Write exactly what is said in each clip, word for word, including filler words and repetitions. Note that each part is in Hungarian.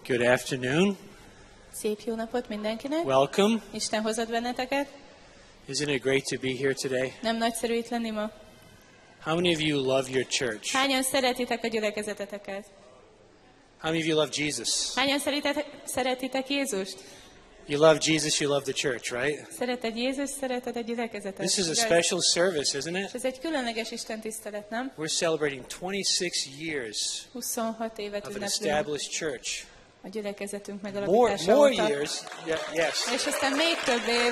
Good afternoon. Szép jó napot mindenkinek. Welcome. Isten hozott benneteket. Isn't it great to be here today? Nem nagyszerű itt lenni ma? How many of you love your church? Hányan szeretitek a gyülekezeteteket? How many of you love Jesus? Hányan szeretitek, szeretitek Jézust? You love Jesus, you love the church, right? Szereted Jézus, szereted a gyülekezetet. This is a special service, isn't És it? ez egy különleges Isten tisztelet, nem? We're celebrating twenty-six years huszonhat évet of an ünneplünk established church. a gyülekezetünk More, megalapítása more óta. years. Yeah, yes. És aztán még több év.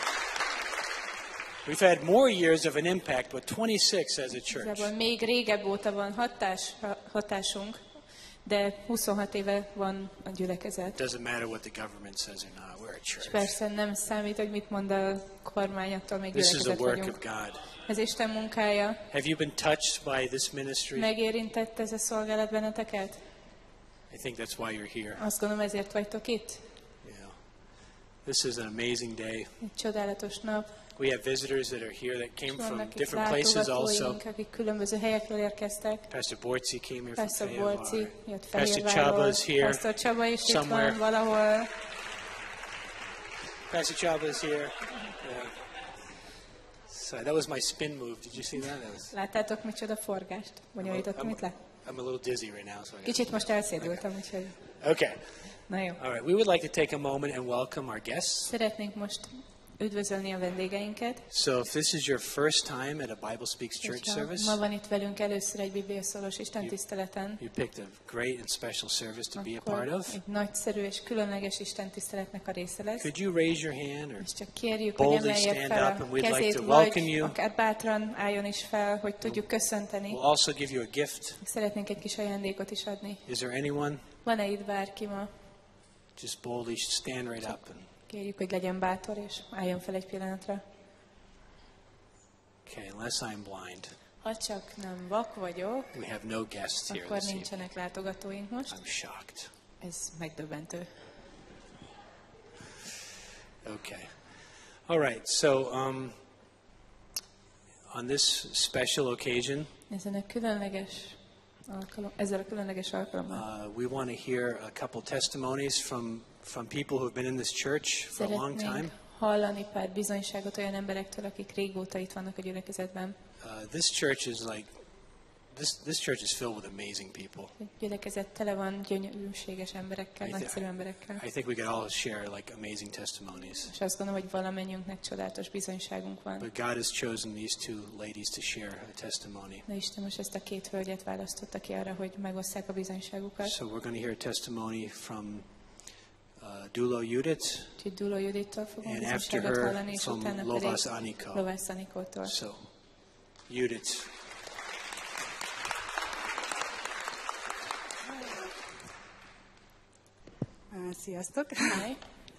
We've had more years of an impact, but twenty-six as a church. Igazából még régebb óta van hatás, hatásunk, de huszonhat éve van a gyülekezet. It doesn't matter what the government says or not. We're a És church. persze nem számít, hogy mit mond a kormány, attól még This is the gyülekezet work vagyunk. of God. Ez Isten munkája. Have you been touched by this ministry? Megérintett ez a szolgálat benneteket? I think that's why you're here. Azt gondolom, ezért vagytok itt. Yeah. This is an amazing day. Egy csodálatos nap. We have visitors that are here that came És from vannak itt different places also. látogatóink, akik különböző helyekről érkeztek. Pastor Bortzi came here from Pastor Fehérvár. Borci jött Pastor Csaba Fehérvárról. is here Pastor Csaba is itt somewhere. van valahol. Pastor Chaba is here. Yeah. Sorry, that was my spin move. Did you see that? That was. Láttátok, micsoda forgást? Bonyolítottam I'm, itt le? I'm a little dizzy right now. So I got- Kicsit most elszédültem, úgyhogy Okay. na jó. All right. We would like to take a moment and welcome our guests. Szeretnénk most üdvözölni a vendégeinket. So, if this is your first time at a Bible Speaks Church Hogyha service, ma van itt velünk először egy bibliaszólós Isten tiszteleten, you picked a great and special service to be a part akkor of. egy nagyszerű és különleges Isten tiszteletnek a része lesz. Could you raise your hand or És csak kérjük, hogy boldly emelje stand fel up, and a we'd like kezét, to welcome vagy you. akár bátran álljon is fel, hogy tudjuk köszönteni. we'll also give you a gift? Szeretnénk egy kis ajándékot is adni. Is there anyone? Van-e itt bárki ma? Just boldly stand right up. And, Kérjük, hogy legyen bátor, és álljon fel egy pillanatra. okay, unless I'm blind, Ha csak nem vak vagyok, we have no guests here akkor this evening. nincsenek látogatóink most. I'm shocked. Ez megdöbbentő. Okay. All right. So, um, on this special occasion, Ezen a különleges alkalom, ezzel a különleges alkalommal uh, we want to hear a couple testimonies from from people who've been in this church for a long time. szeretnénk hallani pár bizonyságot olyan emberektől, akik régóta itt vannak a gyülekezetben. Uh, this church is like this. This church is filled with amazing people. A gyülekezet tele van gyönyörűséges emberekkel, I, thi- nagyszerű emberekkel. I think we could all share like amazing testimonies. És azt gondolom, hogy valamennyiünknek csodálatos bizonyságunk van. But God has chosen these two ladies to share a testimony. De Isten most ezt a két hölgyet választotta ki arra, hogy megosszák a bizonyságukat. So we're going to hear a testimony from uh, Dulo Judith, Úgyhogy Duló Judittól fogunk and after bizonyságot her hallani, és from utána Lovas pedig Anika. Lovász Anikótól. So, Judith. Á, Sziasztok! Hi.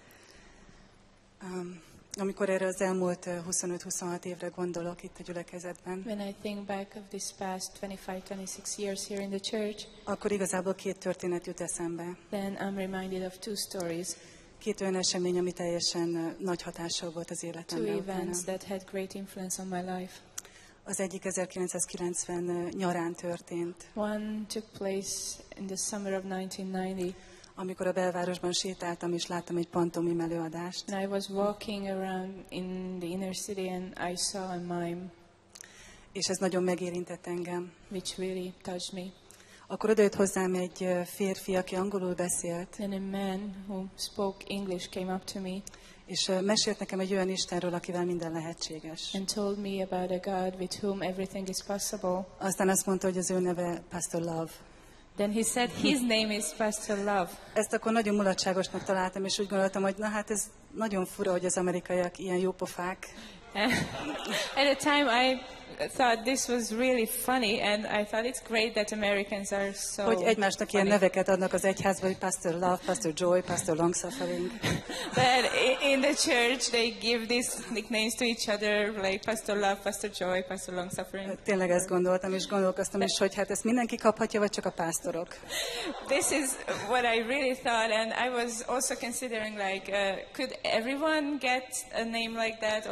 Um, amikor erre az elmúlt uh, huszonöt-huszonhat évre gondolok itt a gyülekezetben, When I think back of this past twenty-five, twenty-six years here in the church, akkor igazából két történet jut eszembe. then I'm reminded of two stories, Két olyan esemény, ami teljesen uh, nagy hatással volt az two életemre. utána. events that had great influence on my life. Az egyik ezerkilencszázkilencven uh, nyarán történt, One took place in the summer of nineteen ninety, amikor a belvárosban sétáltam, és láttam egy pantomim előadást. and I was walking around in the inner city and I saw a mime És ez nagyon megérintett engem. which really touched me. Akkor odajött hozzám egy uh, férfi, aki angolul beszélt, Then a man who spoke English came up to me és uh, mesélt nekem egy olyan Istenről, akivel minden lehetséges. and told me about a God with whom everything is possible. Aztán azt mondta, hogy az ő neve Pastor Love. Then he said his name is Pastor Love. Ezt akkor nagyon mulatságosnak találtam, és úgy gondoltam, hogy na hát ez nagyon fura, hogy az amerikaiak ilyen jópofák. At the time I thought this was really funny and I thought it's great that Americans are so Hogy egymásnak ilyen funny. neveket adnak az egyházba, hogy Pastor Love, Pastor Joy, Pastor Longsuffering. But i- in the church they give these nicknames to each other, like Pastor Love, Pastor Joy, Pastor Longsuffering. Tényleg ezt gondoltam, és gondolkoztam is, hogy hát ezt mindenki kaphatja, vagy csak a pásztorok. This is what I really thought, and I was also considering like, uh, could everyone get a name like that, or is it only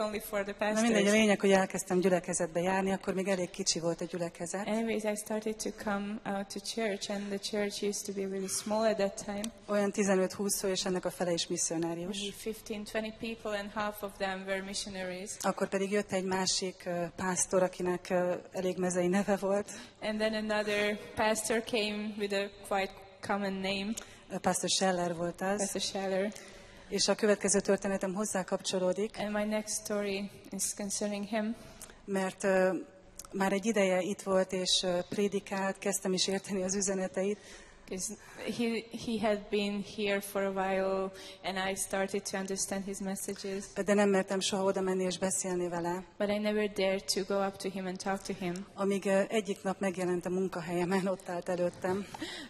only for the Na pastors. mindegy, a lényeg, hogy elkezdtem gyülekezetbe járni, akkor még elég kicsi volt a gyülekezet. Anyways, I started to come out to church, and the church used to be really small at that time. Olyan tizenöt-húsz fő, és ennek a fele is misszionárius. Maybe fifteen, twenty people, and half of them were missionaries. Akkor pedig jött egy másik uh, pásztor, akinek uh, elég mezei neve volt. And then another pastor came with a quite common name, Uh, Pastor Scheller volt az. Pastor Scheller. És a következő történetem hozzá kapcsolódik, And my next story is concerning him. mert uh, már egy ideje itt volt, és uh, prédikált, kezdtem is érteni az üzeneteit. Because he, he had been here for a while, and I started to understand his messages. De nem mertem soha oda menni és beszélni vele. But I never dared to go up to him and talk to him. Amíg uh, egyik nap megjelent a munkahelyemen, ott állt előttem.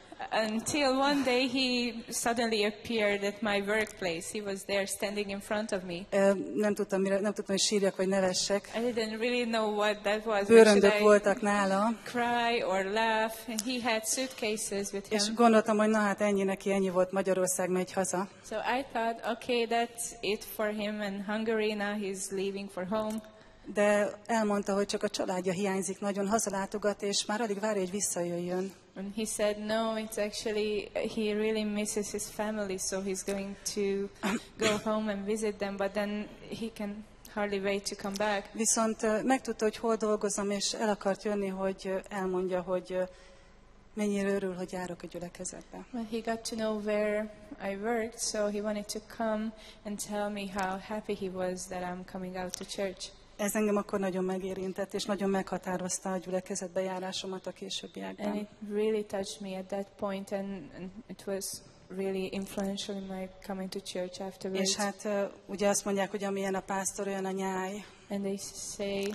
Until one day he suddenly appeared at my workplace. He was there standing in front of me. Uh, Nem tudtam, mire, nem tudtam, hogy sírjak vagy nevessek. I didn't really know what that was. Like, Bőröndök should I voltak nála, cry or laugh? And he had suitcases with és him. gondoltam, hogy na hát ennyi neki, ennyi volt, Magyarország megy haza. So I thought, okay, that's it for him in Hungary. Now he's leaving for home. De elmondta, hogy csak a családja hiányzik, nagyon hazalátogat, és már alig várja, hogy visszajöjjön. And he said, no, it's actually, he really misses his family, so he's going to go home and visit them, but then he can hardly wait to come back. Viszont uh, megtudta, hogy hol dolgozom, és el akart jönni, hogy uh, elmondja, hogy uh, mennyire örül, hogy járok a gyülekezetbe. But he got to know where I worked, so he wanted to come and tell me how happy he was that I'm coming out to church. Ez engem akkor nagyon megérintett, és nagyon meghatározta a gyülekezetbe járásomat a And későbbiekben. it really touched me at that point, and, and it was really influential in my coming to church afterwards. És hát uh, ugye azt mondják, hogy amilyen a pásztor, olyan a nyáj. And they say,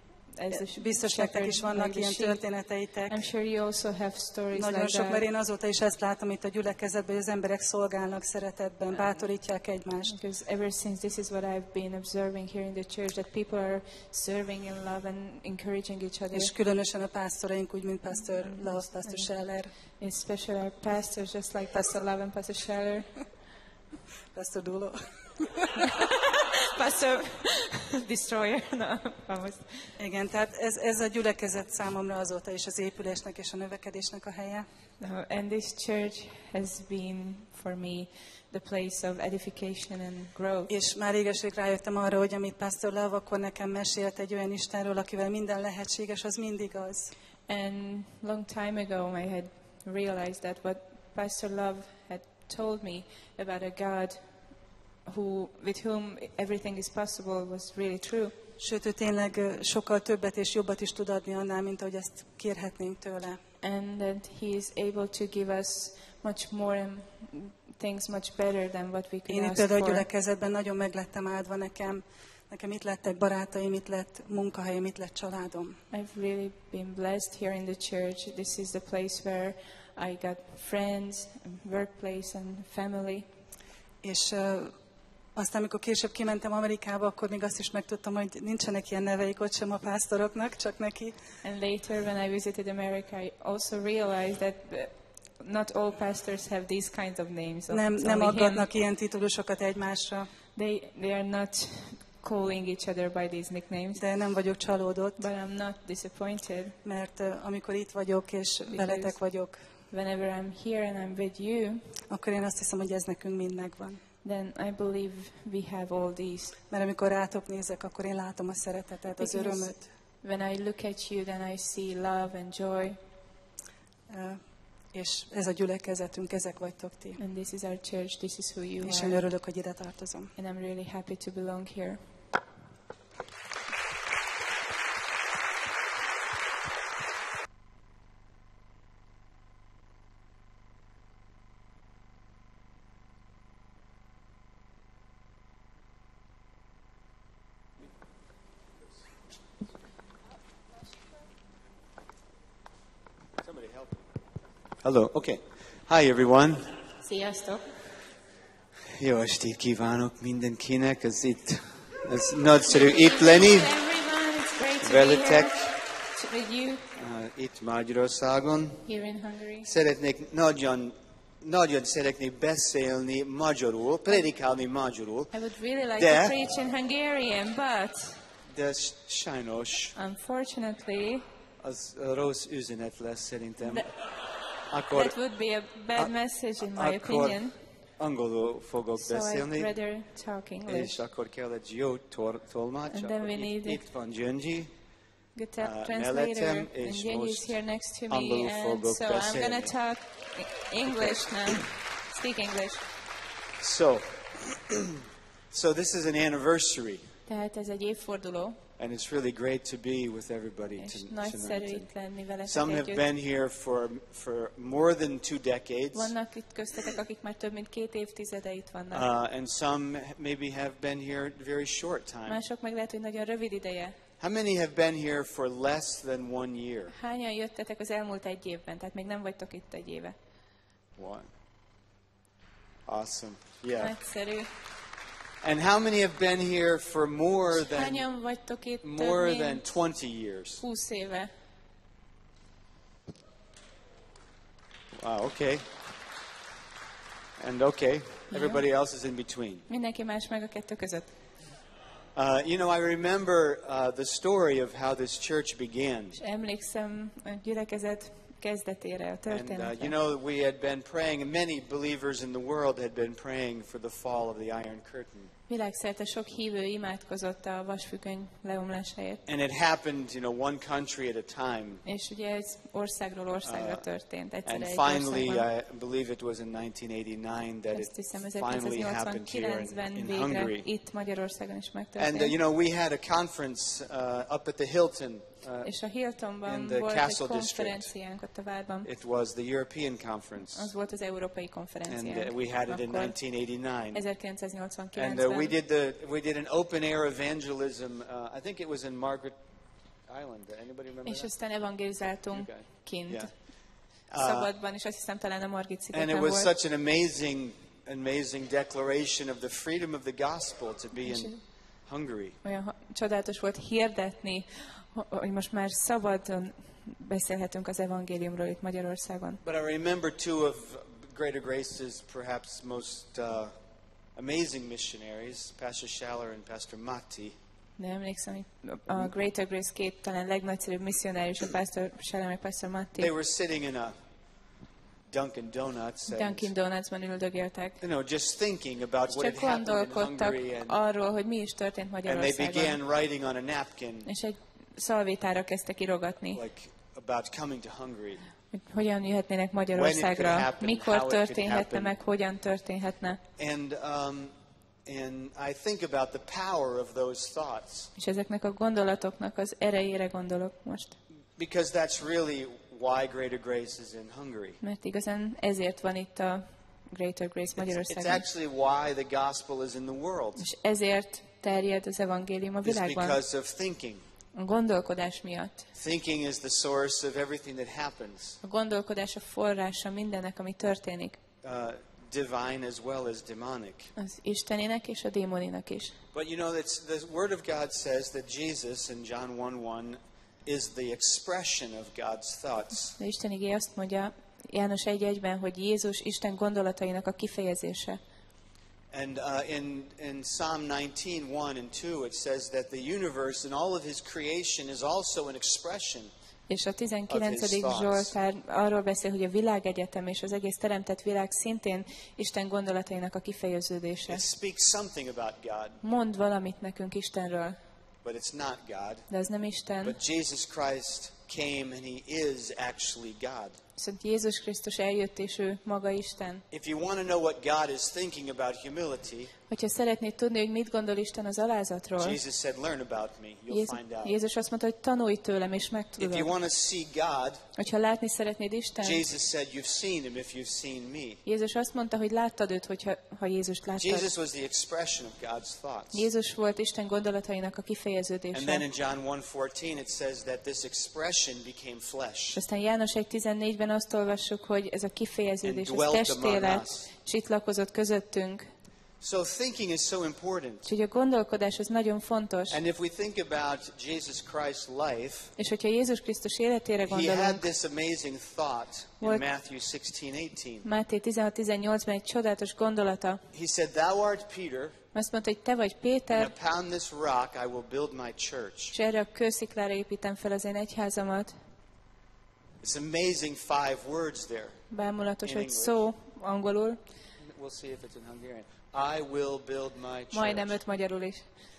as a Biztos nektek is shepherd, vannak like ilyen the sheep. történeteitek. I'm sure you also have stories Nagyon like sok, mert that. én azóta is ezt látom itt a gyülekezetben, hogy az emberek szolgálnak szeretetben, bátorítják egymást. Because ever since this is what I've been observing here in the church, that people are serving in love and encouraging each other. És különösen a pásztoraink, úgy, mint Pastor Love, Pastor Scheller, Especially our pastors, just like Pastor Love and Pastor Scheller. Pastor Dulo. Pastor Destroyer. No, almost. Igen, tehát ez, ez a gyülekezet számomra azóta is az épülésnek és a növekedésnek a helye. No, and this church has been for me the place of edification and growth. És már régeség rájöttem arra, hogy amit Pastor Love akkor nekem mesélt egy olyan Istenről, akivel minden lehetséges, az mindig az. And long time ago I had realized that what Pastor Love had told me about a God who, with whom everything is possible was really true. Sőt, ő tényleg ö, sokkal többet és jobbat is tud adni annál, mint ahogy ezt kérhetnénk tőle. And that he is able to give us much more and things much better than what we could Én itt ask például a for. gyülekezetben nagyon meglettem áldva nekem. Nekem itt lettek barátaim, itt lett munkahelyem, itt lett családom. I've really been blessed here in the church. This is the place where I got friends, workplace and family. És uh, aztán, amikor később kimentem Amerikába, akkor még azt is megtudtam, hogy nincsenek ilyen neveik ott sem a pásztoroknak, csak neki. And later when I visited America, I also realized that uh, not all pastors have these kinds of names. Nem, It's nem only him. aggatnak ilyen titulusokat egymásra, They, they are not calling each other by these nicknames. de nem vagyok csalódott, But I'm not disappointed. mert uh, amikor itt vagyok és veletek vagyok, Whenever I'm here and I'm with you, akkor én azt hiszem, hogy ez nekünk mind megvan. then I believe we have all these. Mert amikor rátok nézek, akkor én látom a szeretetet, az Because örömöt. when I look at you, then I see love and joy. Uh, és ez a gyülekezetünk, ezek vagytok ti. And this is our church. This is who you És én are. örülök, hogy ide tartozom. And I'm really happy to belong here. Hello. Okay. Hi, everyone. Sziasztok! Jó estét kívánok mindenkinek. Ez itt, ez nagyszerű itt lenni Everyone, it's great to be veletek here with you uh, itt Magyarországon. here in Hungary. Szeretnék nagyon nagyon szeretnék beszélni magyarul, prédikálni magyarul, I would really like De- to preach in Hungarian, but de s- sajnos unfortunately, az rossz üzenet lesz szerintem. That- Akkor, that would be a bad message in my akkor opinion. angolul fogok So I'd beszélni, rather talk English. és akkor kell egy jó tor- tolmács. And then Akkor we itt, need- itt van Gyöngyi. Good ta- uh, translator, mellettem, and és Jenny is most here next to me, angolul and fogok so I'm beszélni. gonna talk e- English now. Speak English. So, so this is an anniversary, Tehát ez egy évforduló, and it's really great to be with everybody és to- nagyszerű tonight. itt lenni veletek Some have együtt. been here for for more than two decades, Vannak itt köztetek, akik már több mint két évtizede itt vannak. uh, and some maybe have been here a very short time. Mások meg lehet, hogy nagyon rövid ideje. How many have been here for less than one year? Hányan jöttetek az elmúlt egy évben? Tehát még nem vagytok itt egy éve. One. Awesome. Yeah. Nagyszerű. And how many have been here for more than Hányan vagytok itt több more than mint twenty years? húsz éve? Wow, okay. And okay, everybody else is in between. Mindenki más meg a kettő között. Uh, you know, I remember uh, the story of how this church began. És emlékszem a gyülekezet kezdetére, a And uh, you történetre. know, we had been praying, and many believers in the world had been praying for the fall of the Iron Curtain. Világszerte sok hívő imádkozott a vasfüggöny leomlásáért. And it happened, you know, one country at a time. És ugye ez országról országra történt. Egyszerre And egy finally, országban. I believe it was in nineteen eighty-nine that it Azt hiszem finally happened here in, ezerkilencszáznyolcvankilencben in végre Hungary. itt Magyarországon is And, megtörtént. uh, you know, we had a conference uh, up at the Hilton. Uh, És a Hiltonban in the volt Castle egy District. konferenciánk ott a várban. it was the European conference. Az volt az európai And konferenciánk. uh, we had it in Akkor nineteen eighty-nine. And uh, ezerkilencszáznyolcvankilencben. we did the we did an open air evangelism. Uh, I think it was in Margaret Island. Anybody remember És that? aztán evangelizáltunk Okay. kint. Yeah. Szabadban, és azt hiszem talán a Margit And it szigeten was volt. such an amazing, amazing declaration of the freedom of the gospel to be in Hungary. Olyan ha- csodálatos volt hirdetni, ho- hogy most már szabadon beszélhetünk az evangéliumról itt Magyarországon. But I remember two of Greater Grace's perhaps most uh, amazing missionaries, Pastor Schaller and Pastor Matti. De emlékszem, hogy a Greater Grace két talán legnagyszerűbb misszionárius, a Pastor Shalom meg Pastor Matti, They were sitting in a Dunkin' Donuts and, Dunkin' Donutsban üldögéltek. you know, just thinking about És what had csak happened in gondolkodtak Hungary, and, arról, hogy mi is történt and they Magyarországon. began writing on a napkin, És egy szalvétára kezdtek írogatni, like about coming to Hungary. hogy hogyan jöhetnének When it Magyarországra, could happen, mikor how it could történhetne happen. meg, hogyan történhetne. And um, and I think about the power of those thoughts, És ezeknek a gondolatoknak az erejére gondolok most. because that's really why Greater Grace is in Hungary. Mert igazán ezért van itt a Greater Grace It's, it's Magyarországon. actually why the gospel is in the world. És ezért terjed az evangélium a It's világban. because of thinking. A gondolkodás miatt. Thinking is the source of everything that happens, A gondolkodás a forrása mindennek, ami történik. uh, divine as well as demonic. Az Istenének és a démoninak is. But you know, it's, the Word of God says that Jesus in John one one is the expression of God's thoughts. De Isten igéje azt mondja János egy egyben, hogy Jézus Isten gondolatainak a kifejezése. And uh, in, in Psalm nineteen, one and two, it says that the universe and all of His creation is also an expression. És a tizenkilencedik Of his thoughts. Zsoltár arról beszél, hogy a világegyetem és az egész teremtett világ szintén Isten gondolatainak a kifejeződése. It speaks something about God, Mond valamit nekünk Istenről, but it's not God. de az nem Isten. But Jesus Christ came and He is actually God. Viszont Jézus Krisztus eljött, és ő maga Isten. If you want to know what God is thinking about humility, Hogyha szeretnéd tudni, hogy mit gondol Isten az alázatról, Jesus said, learn about me. You'll Jézus, find out. Jézus azt mondta, hogy tanulj tőlem, és If you megtudod. want to see God, Hogyha látni szeretnéd Isten, Jesus said, you've seen Him if you've seen me. Jézus azt mondta, hogy láttad őt, hogyha, ha Jézust láttad. Jesus was the expression of God's thoughts. Jézus volt Isten gondolatainak a And then kifejeződése. in John one fourteen it says that this expression became És flesh. aztán János egy tizennégyben azt olvassuk, hogy ez a kifejeződés, And ez dwelt testé among lett, us. csitlakozott közöttünk. So thinking is so important. Úgyhogy a gondolkodás az nagyon fontos. And if we think about Jesus Christ's life, És hogyha Jézus Krisztus életére he had gondolunk, this amazing thought in Volt- Matthew sixteen eighteen. Máté tizenhat tizennyolcban egy csodálatos gondolata. He said, "Thou art Peter, Azt mondta, hogy te vagy and Péter, upon this rock I will build my church." és erre a kősziklára építem fel az én egyházamat. It's amazing five words there. Bámulatos, In hogy English. szó angolul, We'll see if it's in Hungarian. I will build my majdnem church. öt magyarul is.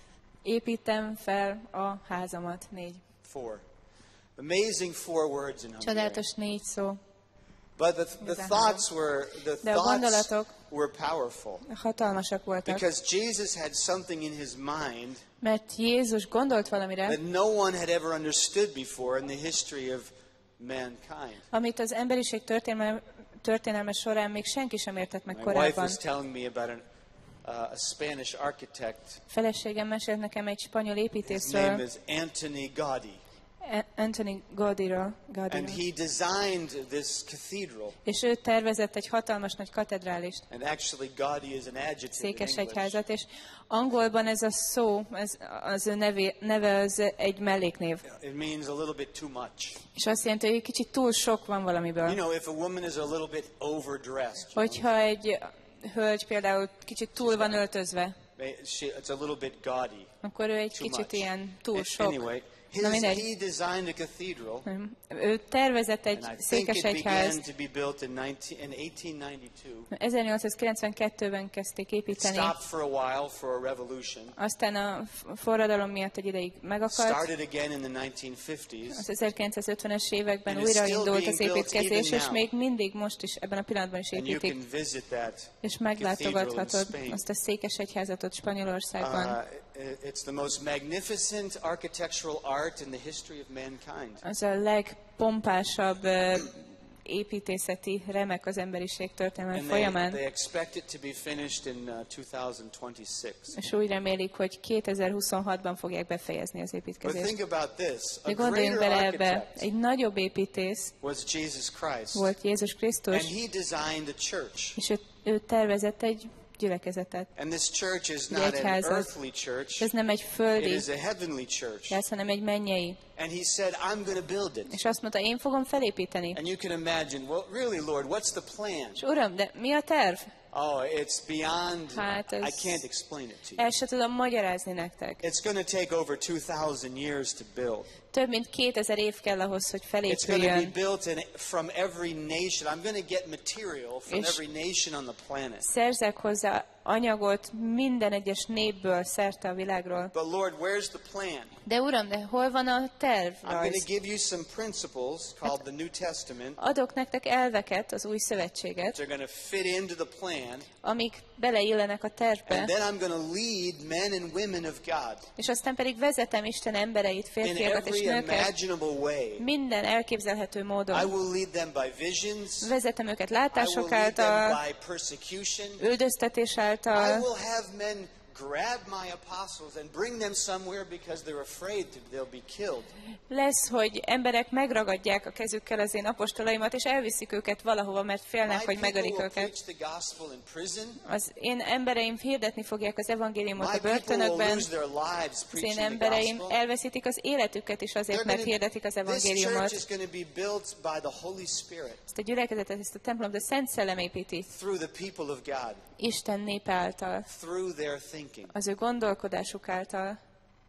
Építem fel a házamat. Négy. Four. Amazing four words in Hungarian. Csodálatos négy szó. But the, the Igazán. thoughts were the De a thoughts gondolatok were powerful hatalmasak voltak. because Jesus had something in his mind Mert Jézus gondolt valamire, that no one had ever understood before in the history of mankind. amit az emberiség történelme, történelme során még senki sem értett meg My wife korábban. was telling me about an, uh, a Spanish architect. Feleségem mesélt nekem egy spanyol His építészről, name is Antoni Gaudi. Anthony Gaudiról, And Gaudiról. he designed this cathedral. És ő tervezett egy hatalmas nagy katedrálist, And actually Gaudi is an adjective in English. székesegyházat, és angolban ez a szó, ez, az ő nevé, neve az egy melléknév. It means a little bit too much. És azt jelenti, hogy egy kicsit túl sok van You valamiből. know, if a woman is a little bit overdressed, you Hogyha egy hölgy például kicsit túl van öltözve, know, she, it's a little bit gaudy. akkor ő egy Too kicsit much. ilyen túl A- sok. Anyway, his, Na mindegy. he designed a cathedral, Ő tervezett egy and I think it began székesegyházt. to be built in, nineteen, in eighteen ninety-two. ezernyolcszázkilencvenkettőben kezdték It építeni, stopped for a while for a revolution. aztán a f- forradalom miatt egy ideig megakadt. Started again in the nineteen fifties. Az ezerkilencszázötvenes években And it's still újraindult az being built építkezés, even és now. még mindig most is ebben a pillanatban is And you építik. can visit that És cathedral in meglátogathatod Spain. azt a székesegyházatot Spanyolországban. Uh, it's the most magnificent architectural art in the history of mankind. Az a legpompásabb ö, építészeti remek az emberiség történelme And they, folyamán. they expect it to be finished in uh, two thousand twenty-six. És úgy remélik, hogy kétezer-huszonhatban fogják befejezni az But építkezést. think about this. A De gondoljunk greater bele ebbe, architect egy nagyobb építész was Jesus Christ. volt Jézus And Krisztus, he designed a church. és ő, ő tervezett egy gyülekezetet. And this church is Egy not an egyházat. earthly church. Ez nem egy It földi is a heavenly church. ház, hanem egy mennyei. And he said, I'm going to build it. És azt mondta, én fogom felépíteni. And you can imagine, well, really, Lord, what's the plan? És uram, de mi a terv? Oh, it's beyond, Hát I ez- can't explain it to you. El se tudom magyarázni nektek. It's going to take over two thousand years to build. Több mint kétezer év kell ahhoz, hogy It's going to be felépüljön. built in, from every nation. I'm going to get material from És- every nation on the planet. Szerzek hozzá anyagot minden egyes népből, szerte a világról. But Lord, where's the plan? De uram, de hol van a terv? I'm going to give you some principles called the New Testament. Adok nektek elveket, az új szövetséget, They're going to fit into the plan. amik beleillenek a And tervbe, then I'm going to lead men and women of God és aztán pedig vezetem Isten embereit, in férfiakat és every nőket imaginable way. minden elképzelhető I módon. will lead them by visions. Vezetem őket I will látások lead them által, by persecution. üldöztetés I által. will have men grab my apostles and bring them somewhere because they're afraid to, they'll be killed. Lesz, hogy emberek megragadják a kezükkel az én apostolaimat, és elviszik őket valahova, mert My félnek, hogy people megölik will őket. preach the gospel in prison. Az én embereim hirdetni fogják az evangéliumot My a people will börtönökben. lose their lives Az én preaching the embereim gospel. elveszítik az életüket is azért, They're mert gonna- hirdetik az this church evangéliumot. is going to be built by the Holy Spirit Ezt a gyülekezetet, ezt a templomot a Szent Szellem építi. through the people of God, Isten népe által, through their thinking. az ő gondolkodásuk által,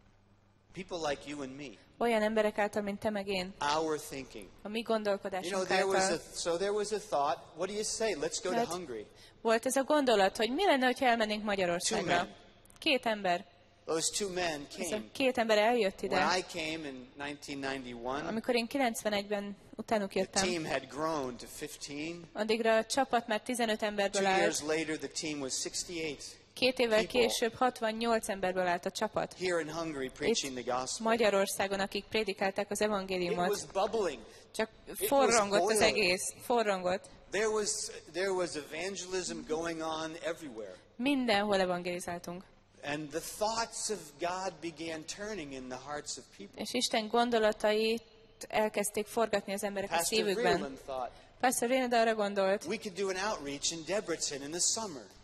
People like you and me, olyan emberek által, mint te meg én, our thinking. a mi You know, gondolkodásunk there was a, által. so there was a thought, what do you say? Let's go to Hát, Hungary. volt ez a gondolat, hogy mi lenne, ha elmennénk Two Magyarországra. men. Két ember. Those two men Ez a came. két ember eljött ide. When I came in nineteen ninety-one, Amikor én kilencvenegyben utánuk the jöttem, team had grown to fifteen. addigra a csapat már tizenöt emberből Two állt. years later, the team was sixty-eight. Két évvel people. később hatvannyolc emberből állt a csapat. Here in Hungary preaching the Itt gospel. Magyarországon, akik prédikálták az It evangéliumot. was bubbling. Csak was forrongott az boiling. egész. Forrongott. There was, there was evangelism going on everywhere. Mindenhol evangelizáltunk. And the thoughts of God began turning in the hearts of people. És Isten gondolatait elkezdték forgatni az emberek a Pastor szívükben. Vreeland thought, Pastor Réned arra gondolt, we could do an outreach in Debrecen in the summer.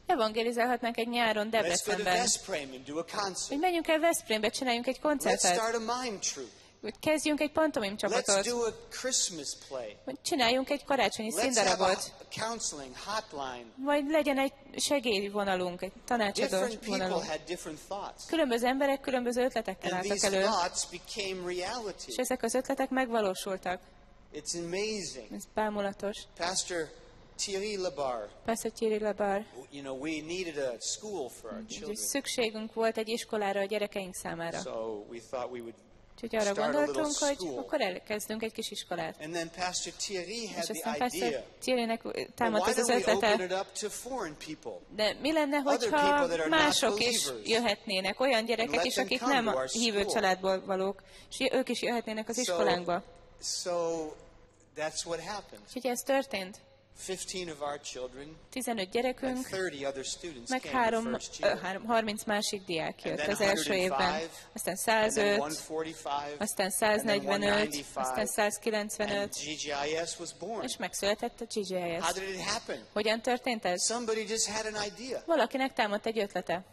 Evangelizálhatnánk egy nyáron Let's go to Debrecenben. Veszprém and do a Hogy concert. menjünk el Veszprémbe, csináljunk egy Let's koncertet. start a mime troupe. Hogy kezdjünk egy pantomim Let's csapatot. do a Christmas play. Vagy csináljunk egy karácsonyi Let's have színdarabot. a counseling hotline. Vagy legyen egy segélyvonalunk, egy tanácsadó Different people vonalunk. had different thoughts. Különböző emberek különböző ötletekkel And álltak these elő, thoughts became reality. és ezek az ötletek megvalósultak. It's amazing. Ez bámulatos. Pastor Thierry Labar, Pastor Thierry Labar, you know, we needed a school for our úgyhogy children. szükségünk volt egy iskolára a gyerekeink számára. So we thought we would Úgyhogy arra start a little gondoltunk, hogy school. akkor elkezdünk egy kis iskolát. And then Pastor Thierry had És aztán the idea. Pastor Thierrynek Well, támadt why ez az don't we open ötlete, it up to foreign people? de mi lenne, Other hogyha people that are not mások is believers. jöhetnének, olyan gyerekek let is, them akik come nem to a our hívő school. családból valók, és ők is jöhetnének az So, iskolánkba. so that's what happened. Úgyhogy ez történt. Fifteen of our children tizenöt and gyerekünk, thirty other students meg came the három, first ö, year. három, harminc másik diák And jött then az első évben. one hundred five, Aztán and then one százöt, forty-five, aztán and then one száznegyvenöt, ninety-five, aztán and százkilencvenöt, G G I S was born. és megszületett a G G I How S. did it happen? Hogyan történt ez? Somebody just had an idea. Valakinek támadt egy ötlete.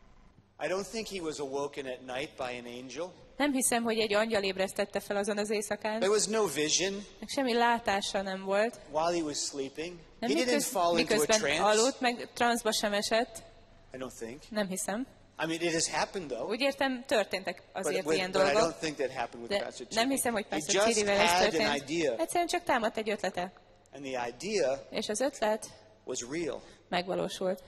I don't think he was awoken at night by an angel. Nem hiszem, hogy egy angyal ébresztette fel azon az éjszakán. There was no vision Meg semmi látása nem volt. while he was sleeping. Nem He didn't miköz, fall into a miközben trance. aludt, meg transzba sem esett. I don't think. Nem hiszem. I mean, it has happened though. Úgy értem, történtek But, azért with- ilyen but I don't dolgok. think that happened with De Pastor nem Thierry. hiszem, hogy He Pastor just Thierryvel ez had an történt. idea. Egyszerűen csak támadt egy ötlete. And the idea És az ötlet was real. megvalósult.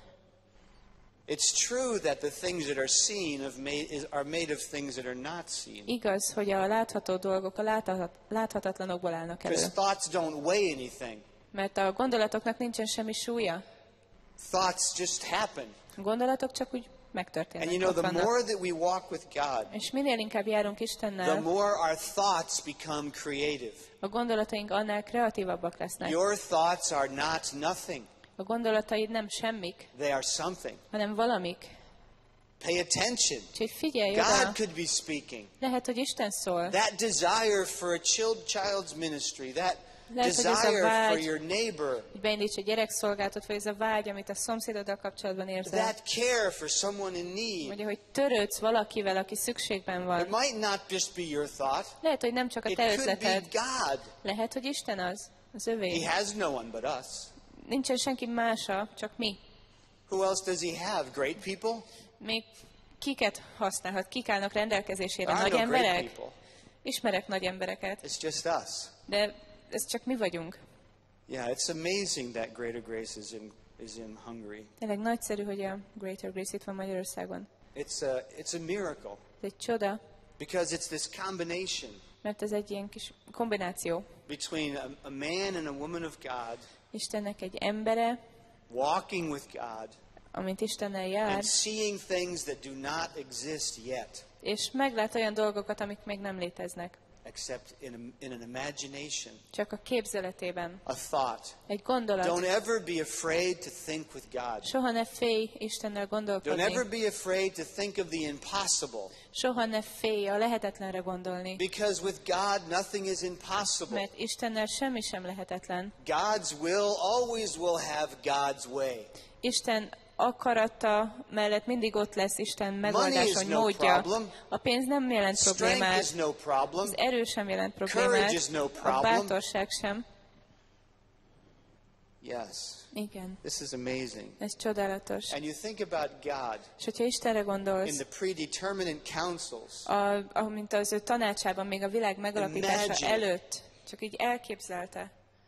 It's true that the things that are seen of made, is, are made of things that are not seen. Igaz, hogy a látható dolgok a láthatat, láthatatlanokból állnak elő. Because thoughts don't weigh anything. Mert a gondolatoknak nincsen semmi súlya. Thoughts just happen. A gondolatok csak úgy And megtörténnek. you know, ott the vannak. more that we walk with God, És minél inkább járunk the Istennel, more our thoughts become creative. a gondolataink annál kreatívabbak lesznek. Your thoughts are not nothing. A gondolataid nem semmik, They are something. hanem valamik. Pay attention. Úgyhogy figyelj oda, God could be speaking. lehet, hogy Isten szól. That desire for a child, child's ministry, that Lehet, hogy ez a desire for vágy, your neighbor, hogy beindíts egy gyerekszolgáltat, vagy ez a vágy, amit a szomszédoddal kapcsolatban érzel. that care for someone in need. Vagy hogy törődsz valakivel, aki szükségben It van. might not just be your thought. Lehet, hogy nem csak a It te could be ötleted. God. Lehet, hogy Isten az, az He övé. has no one but us. Nincsen senki mása, csak mi. Who else does he have? Great people? Még kiket használhat, kik állnak rendelkezésére? There are Nagy no great emberek? people. Ismerek nagy embereket, It's just us. de ez csak mi vagyunk. Yeah, it's amazing that Greater Grace is in is in Hungary. Tényleg nagyszerű, hogy a Greater Grace itt van Magyarországon. It's a it's a miracle Ez egy csoda, because it's this combination mert ez egy ilyen kis kombináció. between a, a man and a woman of God Istennek egy embere, walking with God amint Istennel jár, and seeing things that do not exist yet, és meglát olyan dolgokat, amik még nem léteznek. except in a, in an imagination, Csak a képzeletében. a thought. Egy gondolat. Don't ever be afraid to think with God. Soha ne félj Istennel Don't gondolkodni. ever be afraid to think of the impossible. Soha ne félj a lehetetlenre gondolni. Because with God, nothing is impossible. Mert Istennel semmi sem lehetetlen. God's will always will have God's way. Isten akarata mellett mindig ott lesz Isten Money is megoldása, no módja. problem. A pénz nem jelent Strength problémát. is no problem. Az erő sem jelent Courage problémát. is no A problem. bátorság sem. Yes. Igen. This is amazing. Ez csodálatos. And you think about God És hogyha Istenre in gondolsz, the predeterminate councils. a, a, mint az ő tanácsában, még a világ megalapítása Imagine. előtt, csak így elképzelte,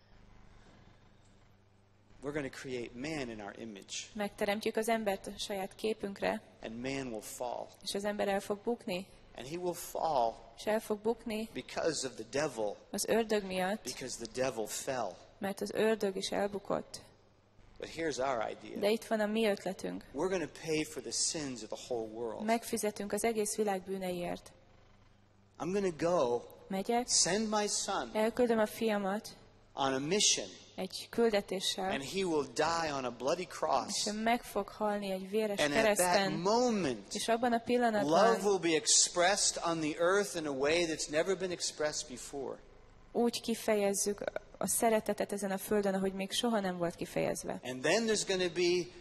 We're going to create man in our image, megteremtjük az embert a saját képünkre, and man will fall. és az ember el fog bukni, And he will fall és el fog bukni because of the devil, az ördög miatt, because the devil fell. mert az ördög is elbukott. But here's our idea. De itt van a mi ötletünk. We're going to pay for the sins of the whole world. Megfizetünk az egész világ bűneiért. I'm going to go Megyek, send my son elküldöm a fiamat on a mission, egy küldetéssel, and he will die on a bloody cross. és ő meg fog halni egy véres And at that kereszten, moment, és abban a love pillanatban will be expressed on the earth in a way that's never been expressed before. úgy kifejezzük a szeretetet ezen a földön, ahogy még soha nem volt kifejezve. And then there's going to be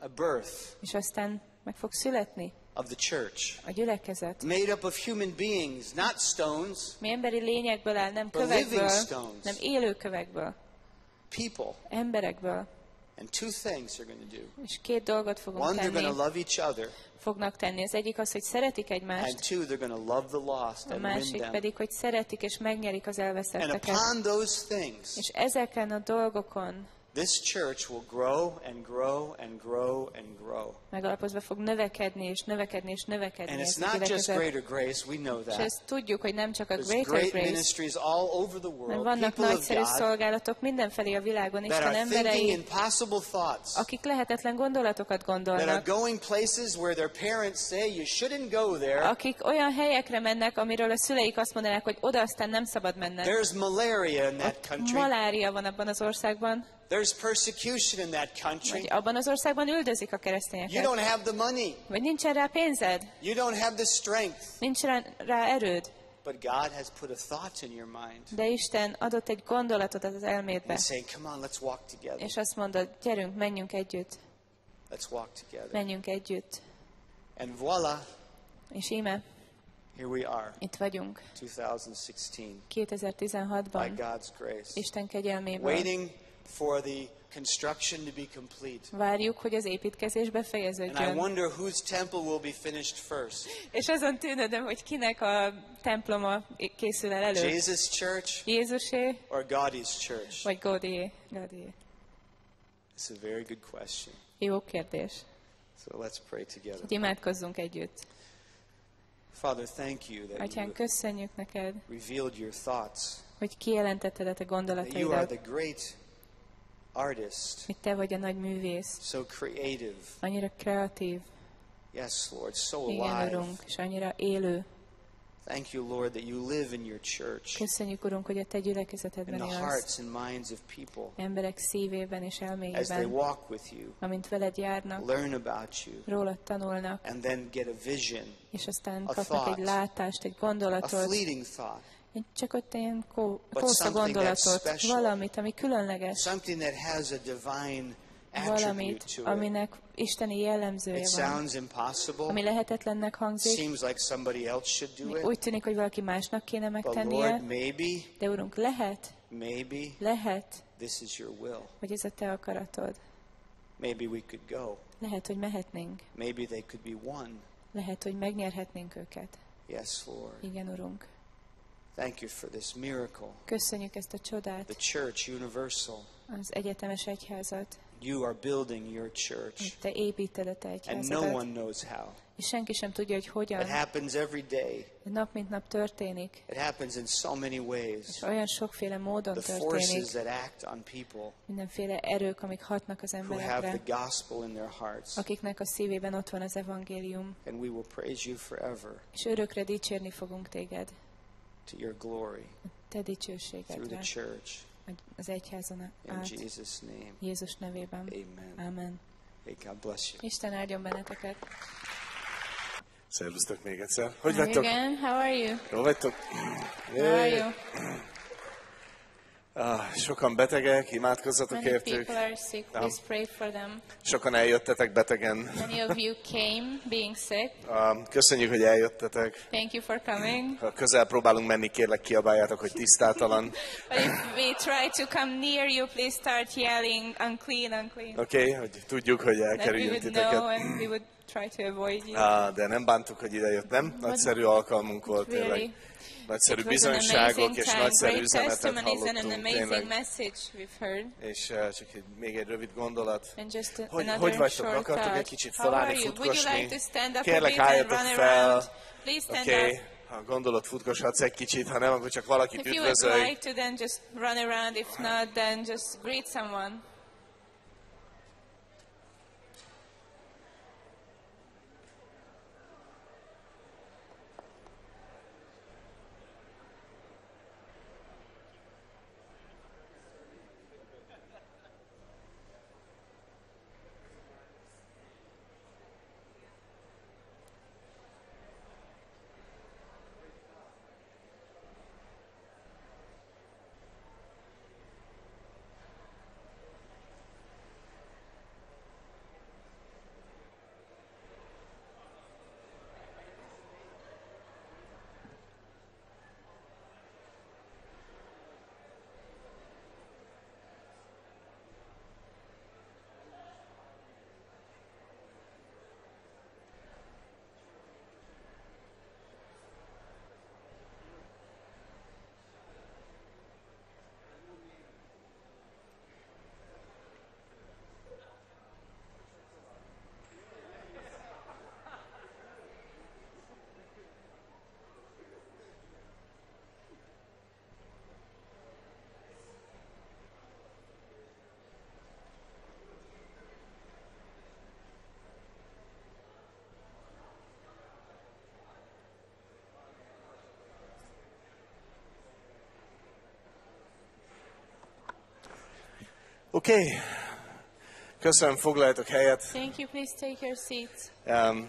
a birth és aztán meg fog születni of the church. a gyülekezet. Made up of human beings, not stones, Mi emberi lényekből áll, nem But living kövekből, stones. nem élő kövekből, people. emberekből. And two things they're going to do. És két dolgot fogunk One, they're going tenni, to love each other. fognak tenni. Az egyik az, hogy szeretik And egymást, two, they're going to love the lost a and win másik them. pedig, hogy szeretik és megnyerik az And elveszetteket. upon those things, És ezeken a dolgokon this church will grow and grow and grow and grow. megalapozva fog növekedni, és növekedni, és növekedni And it's ez a not just gyülekezet. Greater Grace, we know És that. ezt tudjuk, hogy nem csak a There's Greater great Grace, ministries all over the mert world, vannak people of nagyszerű God, szolgálatok mindenfelé a világon, that Isten are thinking emberei, impossible thoughts, akik lehetetlen gondolatokat that are gondolnak, going places where their parents say you shouldn't go there. akik olyan helyekre mennek, amiről a szüleik azt mondanák, hogy oda aztán nem szabad menned. There's malaria in that country. Malária van abban az országban, There's persecution in that country. vagy abban az országban üldözik a You keresztényeket, don't have the money. vagy nincsen rá pénzed, You don't have the strength. nincs rá, rá erőd, But God has put a thought in your mind. de Isten adott egy gondolatot az elmédbe, And saying, come on, let's walk together. és azt mondod, gyerünk, menjünk együtt, Let's walk together. menjünk együtt. And voila, És íme, here we are, itt vagyunk, twenty sixteen, by kétezer-tizenhatban, God's grace, Isten kegyelméből. waiting for the construction to be complete. Várjuk, hogy az építkezés And I befejeződjön. wonder whose temple will be finished first. És azon tűnödöm, hogy kinek a temploma készül el elő. Jesus' church Jézusé, or Gaudi's church? vagy Gaudié? Gaudié. It's a very good question. Jó kérdés. So let's pray together. Hogy imádkozzunk együtt. Father, thank you that Atyán, you köszönjük neked, revealed your thoughts, hogy kijelentetted a te that you are gondolataidat, the great artist, hogy te vagy a nagy művész, so creative. annyira kreatív, Yes, Lord, so igen, alive. Urunk, és annyira élő. Thank you, Lord, that you live in your church, Köszönjük, Urunk, hogy a te in gyülekezetedben the élsz, hearts and minds of people emberek szívében és as they elméjében, walk with you, amint veled járnak, learn about you, rólad tanulnak, and then get a vision, és aztán A kapnak egy thought. látást, egy a gondolatot, fleeting thought, egy csak ott ilyen kó, But kósza something that's gondolatot, special. valamit, ami különleges, something that has a divine valamit, attribute to it. aminek isteni jellemzője It van, sounds impossible, ami lehetetlennek hangzik, seems like somebody else should do ami it, úgy tűnik, hogy valaki másnak kéne but megtennie, Lord, maybe, de Urunk, lehet, maybe lehet, this is your will. hogy ez a te akaratod. Maybe we could go. Lehet, hogy mehetnénk, Maybe they could be one. lehet, hogy megnyerhetnénk őket. Yes, Lord. Igen, Urunk. Thank you for this miracle. Köszönjük ezt a The csodát, church universal. az egyetemes egyházat, You are building your church, hogy te építed a te and no egyházadat, one knows how. és senki sem tudja, hogy It hogyan. happens every day. Nap mint nap történik, It happens in so many és ways. olyan sokféle módon The történik, forces that act on people mindenféle erők, amik hatnak az who have emberekre, the gospel in their hearts. akiknek a szívében ott van az evangélium, And we will praise you forever és örökre dicsérni fogunk téged, to your glory te through dicsőségedre, the church. az egyházon In át, Jesus' name, Jézus nevében. amen. Amen. Hey, God bless you. Isten áldjon benneteket. Szervusztok még egyszer. Hogy Hi vagytok? again, how are you? Jó vagytok? How are Jé. you? Ah, sokan betegek, imádkozzatok Many értük. people are sick, please pray for them. Sokan eljöttetek betegen. Many of you came being sick. Ah, köszönjük, hogy eljöttetek. Thank you for coming. Ha közel próbálunk menni, kérlek kiabáljátok, hogy tisztátalan. But if we try to come near you, please start yelling, unclean, unclean. Oké, okay? Hogy tudjuk, hogy That we elkerüljünk would know titeket. and we would try to avoid you. Ah, de nem bántuk, hogy idejött, nem? Nagyszerű alkalmunk volt tényleg. Really, Nagyszerű it was an bizonyságok amazing és time. nagyszerű Great üzenetet testimonies and an hallottunk amazing tényleg. message we've heard. És uh, csak egy, még egy rövid gondolat. And just a, Hogy, another hogy vagytok? short Akartok egy thought. kicsit How are felállni, you? Would you futkosni? like to stand up a Kérlek, bit and álljatok run fel. around? Please stand Oké, okay. up. Ha gondolod, futkoshatsz egy kicsit, ha nem, akkor csak valakit If you would üdvözölj. like to, then just run around. If not, then just greet someone. Oké. Okay. Köszönöm, foglaljatok helyet. Thank you. Please take your seats. Um,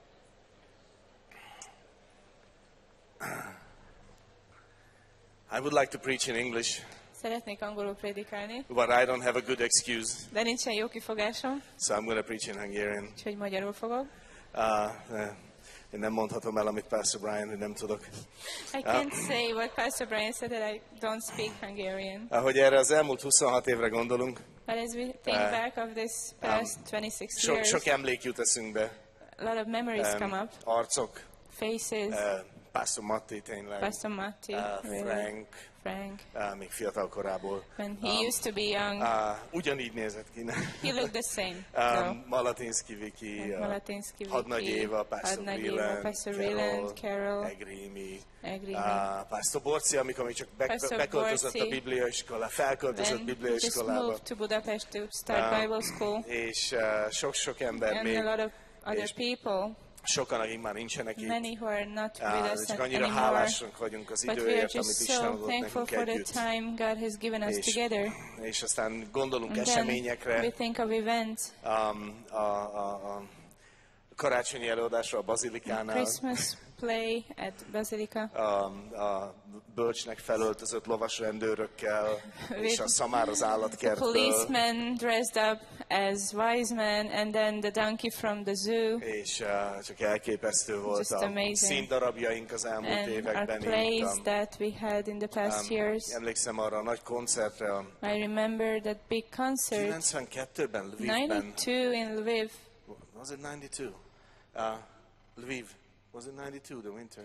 I would like to preach in English, Szeretnék angolul prédikálni, but I don't have a good excuse, de nincsen jó kifogásom, so I'm going to preach in Hungarian. úgyhogy magyarul fogok. Uh, eh, én nem mondhatom el, amit Pastor Brian, hogy nem tudok. I can't say what Pastor Brian said, that I don't speak Hungarian. Ahogy erre az elmúlt huszonhat évre gondolunk, But as we think Uh, back of this past twenty-six sok, years, sok emlék jut eszünkbe. a lot of memories Um, come up. arcok, Faces, uh, Pastor Matti tényleg, Pastor Matti, uh, really, Frank, Frank, uh, még fiatal korából. when he used to be young, Uh, ugyanígy nézett ki. he looked the same. Um, So, Malatinszki Viki, uh, Malatinszki Viki, Hadnagy Éva, Pastor Hadnagy Éva, Wieland, Pastor Carol, Wieland, Carol, Egrimi, Egrimi. uh, Pastor Borci, amikor még csak be, Pastor beköltözött a Borci, bibliaiskola, felköltözött when he just bibliaiskolába, moved to Budapest to start Um, Bible school, és uh, sok-sok ember and még, a lot of other és people, sokan, akik már nincsenek itt. many who are not with Uh, us csak annyira anymore. hálásak vagyunk az But we are időért, just amit Isten so adott thankful nekünk for the együtt. time God has given us És, together. és aztán gondolunk And then we eseményekre, think of events, um, a, a, a karácsonyi előadásra a Bazilikánál, Christmas play at Basilica, a, a bölcsnek felöltözött lovasrendőrökkel, és a szamár az the állatkertből, policeman dressed up as wise man, and then the donkey from the zoo, és uh, csak elképesztő volt Just a amazing. színdarabjaink az elmúlt and our években. plays Így, um, that we had in the past um, years. emlékszem arra a nagy koncertre, a I remember that big concert, kilencvenkettőben Lvivben. ninety-two in Lviv. Was it ninety-two? Uh, Lviv. Was it ninety-two, the winter?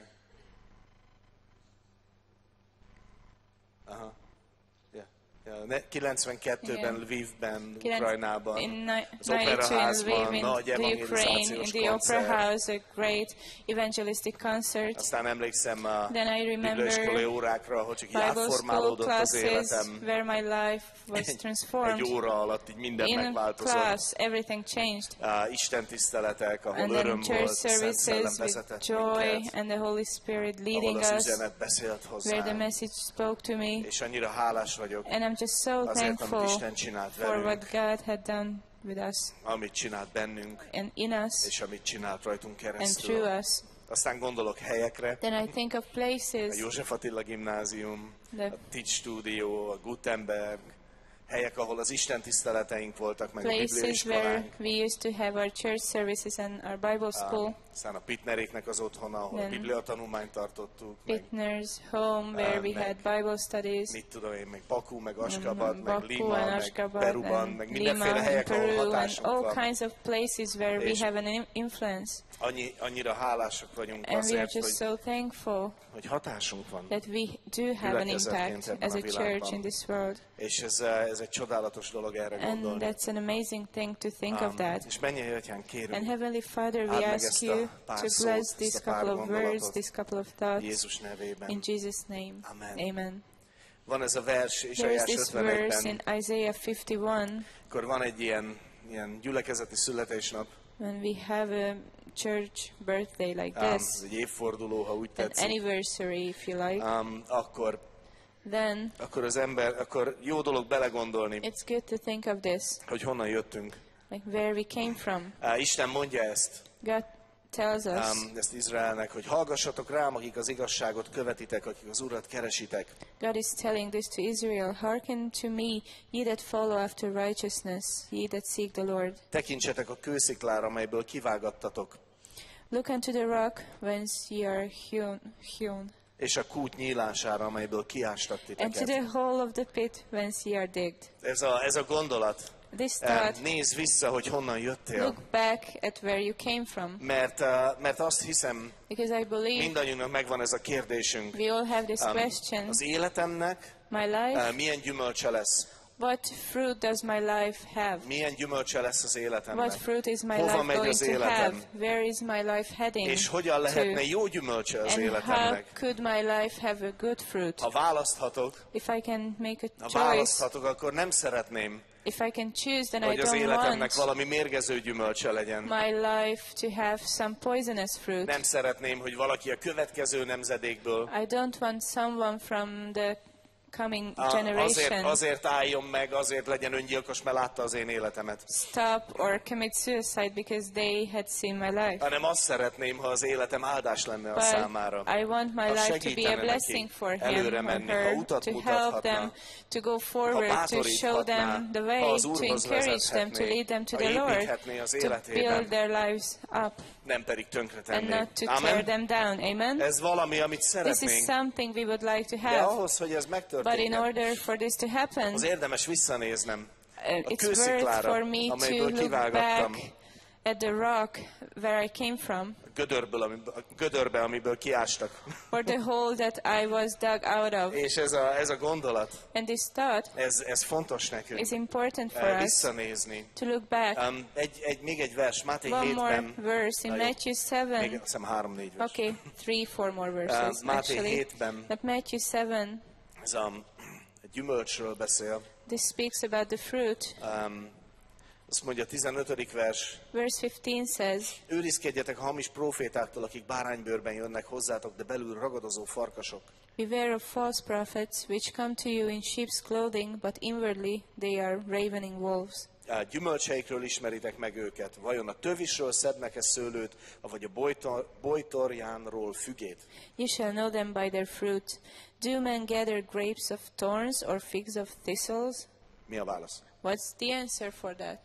Aha. Yeah. Yeah. Ne- kilencvenkettőben Igen. Lvivben, Kilenc- Ukrajnában, In ni- az ninety-two in operaházban Lviv, in nagy the Ukraine, in evangelizációs the Opera koncert. House, a great evangelistic concert. Aztán emlékszem a Then I remember bibliaiskolai órákra, ahol csak így Bible school átformálódott az classes életem. where my life was Egy transformed. óra alatt így minden In megváltozott. class, everything changed. Uh, Isten tiszteletek, ahol And öröm then volt, church Szent Szellem services vezetett with joy minket, and the Holy Spirit ahol leading az us, üzenet beszélt where the hozzám. message spoke to me. És annyira hálás vagyok And I'm just so azért, amit thankful Isten csinált for velünk, what God had done with us amit csinált bennünk, and in us és amit csinált rajtunk and keresztül. through us. Aztán gondolok helyekre, Then I think of a places, József Attila Gimnázium, the a Teach Studio, a Gutenberg, helyek, ahol az Isten tiszteleteink voltak, meg a places where bibliaiskolánk. we used to have our church services and our Bible school, Aztán a Pitneréknek az otthona, ahol a Then bibliatanulmányt tartottuk, meg Pitner's home where we meg- had Bible studies, mit tudom én, meg Baku, meg Askabat, Mhm, meg Baku Lima, and meg Ashgabat Peruban, and meg Lima mindenféle and helyek, ahol Peru and hatásunk all van. kinds of places where we És- have an in- influence. Annyi, annyira hálásak vagyunk And we are azért, just hogy, so thankful hogy hatásunk van. that we do have an Gyülekezetként impact ebben as a a church világban. in this world. És ez, eh, ez egy csodálatos dolog erre And gondolni. that's an amazing thing to think of Um, that. és mennyei atyán kérünk, And Heavenly Father, we Add meg ask ezt a you pár to szót, bless ezt these a pár couple of gondolatot. words, these couple of thoughts Jézus nevében. in Jesus' name. Amen. Amen. Van ez a vers, There is Izsaiás this verse ötvenegyben, in Isaiah fifty-one akkor van egy ilyen, ilyen gyülekezeti születésnap, when we have a church birthday like um, this, ez egy évforduló, ha úgy an tetszik, anniversary if you like, um, akkor, then akkor az ember, akkor jó dolog belegondolni, it's good to think of this, hogy honnan jöttünk. like where we came from. Uh, Isten mondja ezt, God tells us, um, ezt Izraelnek, hogy hallgassatok rám, akik az igazságot követitek, akik az Urat keresitek. God is telling this to Israel, hearken to me, ye that follow after righteousness, ye that seek the Lord. Tekintsetek a kősziklára, amelyből kivágattatok, Look unto the rock whence ye are hewn, hewn, és a kút nyílására, amelyből kiástak and to titeket. the hole of the pit whence ye are digged. Ez a, ez a gondolat. This Uh, thought, Nézz vissza, hogy honnan jöttél. look back at where you came from, Mert, uh, mert azt hiszem, because I believe mindannyiunknak megvan ez a kérdésünk. we all have this Um, question. az életemnek My life, uh, milyen gyümölcse lesz? what fruit does my life have? Milyen gyümölcse lesz az életemnek? What fruit is my Hova life megy going az to életem? have? Where is my life heading És hogyan lehetne to? jó gyümölcse az And how életemnek? could my life have a good fruit? Ha választhatok, If I can make a ha choice, választhatok, akkor nem szeretném, if I can choose, then I hogy az don't életemnek want valami mérgező gyümölcse legyen. my life to have some poisonous fruit. Nem szeretném, hogy valaki a következő nemzedékből I don't want someone from the coming Á, Azért, generation azért álljon meg, azért legyen öngyilkos, mert látta az én életemet. stop or commit suicide because they had seen my life. Hanem azt szeretném, ha az életem áldás lenne a But számára. I want my Ha life to be a segítene blessing neki for him előre or menni, ha her, utat to help mutathatna, them, to go ha forward, to show them bátoríthatná, the ha way, az to Úrhoz encourage them, to vezethetné, lead them to ha the Lord, építhetné az to életében, build their lives up nem pedig and tönkretenné. not to tear Amen. them down. Amen? Ez valami, amit This is szeretnénk, something we would like to de have. ahhoz, hogy ez But in megtörténjen, order for this to happen, az érdemes visszanéznem uh, a it's worth kősziklára, for me to amelyből look kivágattam, back at the rock where I came from, a gödörből, amiből, a gödörbe, amiből kiástak. or the hole that I was dug out of. És ez a, ez a gondolat, And this thought ez, ez fontos nekünk, is important for eh, us visszanézni. to look back. Um, egy, egy, még egy vers, Máté One more hétben, verse in Na jó. Matthew még seven. azt hiszem három-négy vers. Okay, three, four more verses Uh, Máté actually. hétben But Matthew seven, ez a, egy gyümölcsről beszél. this speaks about the fruit. Um, azt mondja a tizenötödik vers, Verse fifteen says, őrizkedjetek a hamis profétáktól, akik báránybőrben jönnek hozzátok, de belül ragadozó farkasok. beware of false prophets, which come to you in sheep's clothing, but inwardly they are ravening wolves. A gyümölcseikről ismeritek meg őket. Vajon a tövisről szednek-e szőlőt, vagy a bojtor, bojtorjánról fügét? You shall know them by their fruit. Do men gather grapes of thorns or figs of thistles? Mi a válasz? What's the answer for that?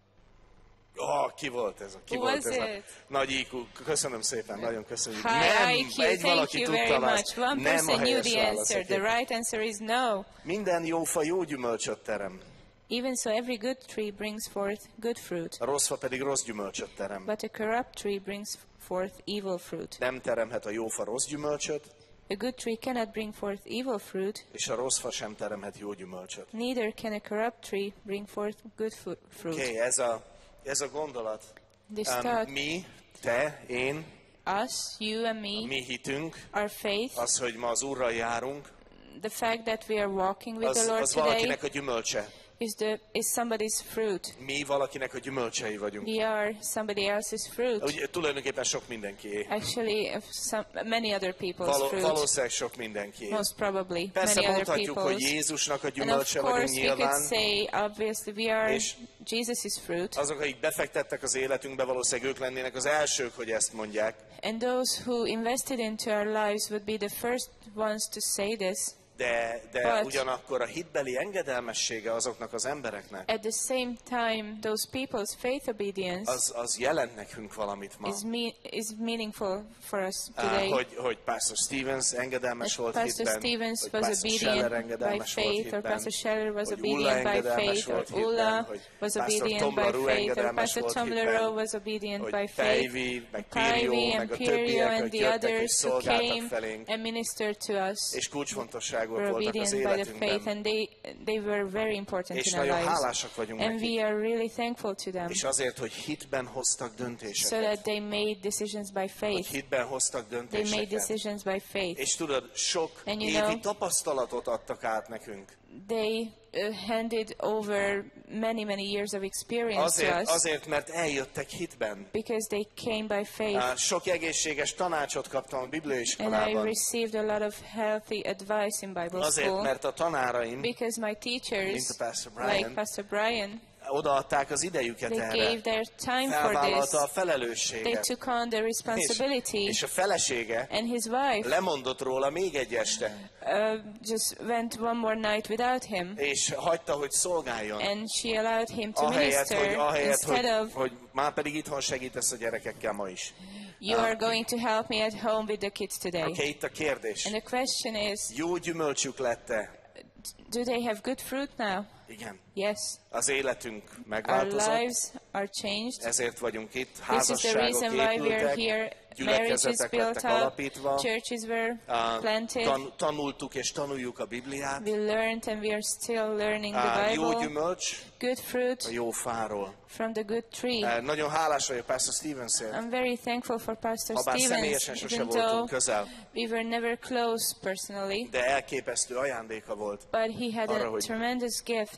Oh, ki volt ez? A, ki Who volt was ez? A, it? nagy í kú. Köszönöm szépen, nagyon köszönjük. High nem, I Q, egy thank valaki you very tudta a much. választ. One Nem a person knew helyes the válasz. answer. The oké. right answer is no. Minden jó fa jó gyümölcsöt terem, Even so, every good tree brings forth good fruit, a rossz fa pedig rossz gyümölcsöt terem. but a corrupt tree brings forth evil fruit. Nem teremhet a jó fa rossz gyümölcsöt, A good tree cannot bring forth evil fruit, és a rossz fa sem teremhet jó gyümölcsöt. neither can a corrupt tree bring forth good fu- fruit. Oké, okay, ez, a, ez a gondolat. This Um, thought, mi, te, én, us, you and me, mi hitünk, our faith, az, hogy ma az Úrral járunk, the fact that we are walking with az, the Lord az today valakinek a gyümölcse. is the is somebody's fruit. Mi valakinek a gyümölcsei vagyunk. We are somebody else's fruit. Ugye, tulajdonképpen sok mindenkié. Actually, of some, many other people's Való, fruit. valószínűleg sok mindenkié. Most probably Persze many other mondhatjuk, hogy people's. Jézusnak a And of gyümölcse vagyunk course, we could nyilván. say, obviously, we are És Jesus' fruit. azok, akik befektettek az életünkbe, valószínűleg ők lennének az elsők, hogy ezt mondják. And those who invested into our lives would be the first ones to say this. De, de But- ugyanakkor a hitbeli engedelmessége azoknak az embereknek, At the same time, those people's faith obedience az, az jelent nekünk valamit ma. is, me- is meaningful for us Á, today. hogy, hogy Pastor Stevens engedelmes That volt Pastor hitben, Stevens hogy was Pastor Scheller obedient by engedelmes volt faith, or hitben, Pastor Scheller was hogy Ulla obedient by engedelmes faith, or volt hitben, Ulla hogy was Pastor obedient Tom by LaRue faith, or engedelmes Pastor volt Tom hitben, LaRue was obedient hogy by faith, Pejvi, meg Pivy Pirio, and meg a Pirio többiek, and akik the jöttek és others who szolgáltak came felénk, and ministered to us és kulcsfontosságúak were voltak az obedient by the faith, életünkben. and they, they were very important És in our nagyon lives. hálásak vagyunk And nekik. we are really thankful to them, És azért, hogy hitben hoztak so döntéseket. that they made decisions by Hogy faith. hitben hoztak They made döntéseket. decisions by faith. És tudod, sok And you évi know- tapasztalatot adtak át nekünk. They uh, handed over many, many years of experience Azért, to us azért, mert eljöttek hitben. because they came by faith. Á, Sok egészséges tanácsot kaptam a And I bibliaiskolában. received a lot of healthy advice in Bible Azért, school mert a tanáraim because my teachers, Mint a Pastor Brian, like Pastor Brian, odaadták az idejüket they erre. gave their time for this. Felvállalta a They felelősséget. took on the És, responsibility. és a felesége And his wife lemondott róla még egy este, uh, just went one more night without him. és hagyta, hogy szolgáljon. And she allowed him to Ahelyett, hogy, minister ahelyett, instead hogy, of, hogy már pedig itthon segítesz a gyerekekkel ma is. you are going to help me at home with the kids today. Oké, okay, itt a kérdés. And the question is, Jó gyümölcsük lett-e? do they have good fruit now? Igen. Yes. Az életünk Our megváltozott, lives are changed. ezért vagyunk itt, This is the házasságok reason why we are épültek, here. Marriages gyülekezetek built lettek up, alapítva, churches were Á, planted. tan- tanultuk és tanuljuk a Bibliát. We learned and we are still learning Á, the Jó Bible. gyümölcs Good a fruit jó fáról. from the good tree. Á, Nagyon hálás vagyok Pastor Stevensért, I'm very thankful for Pastor habár Stevens, személyesen sose even voltunk though közel, we were never close personally, de elképesztő ajándéka volt but he had arra, a hogy tremendous gift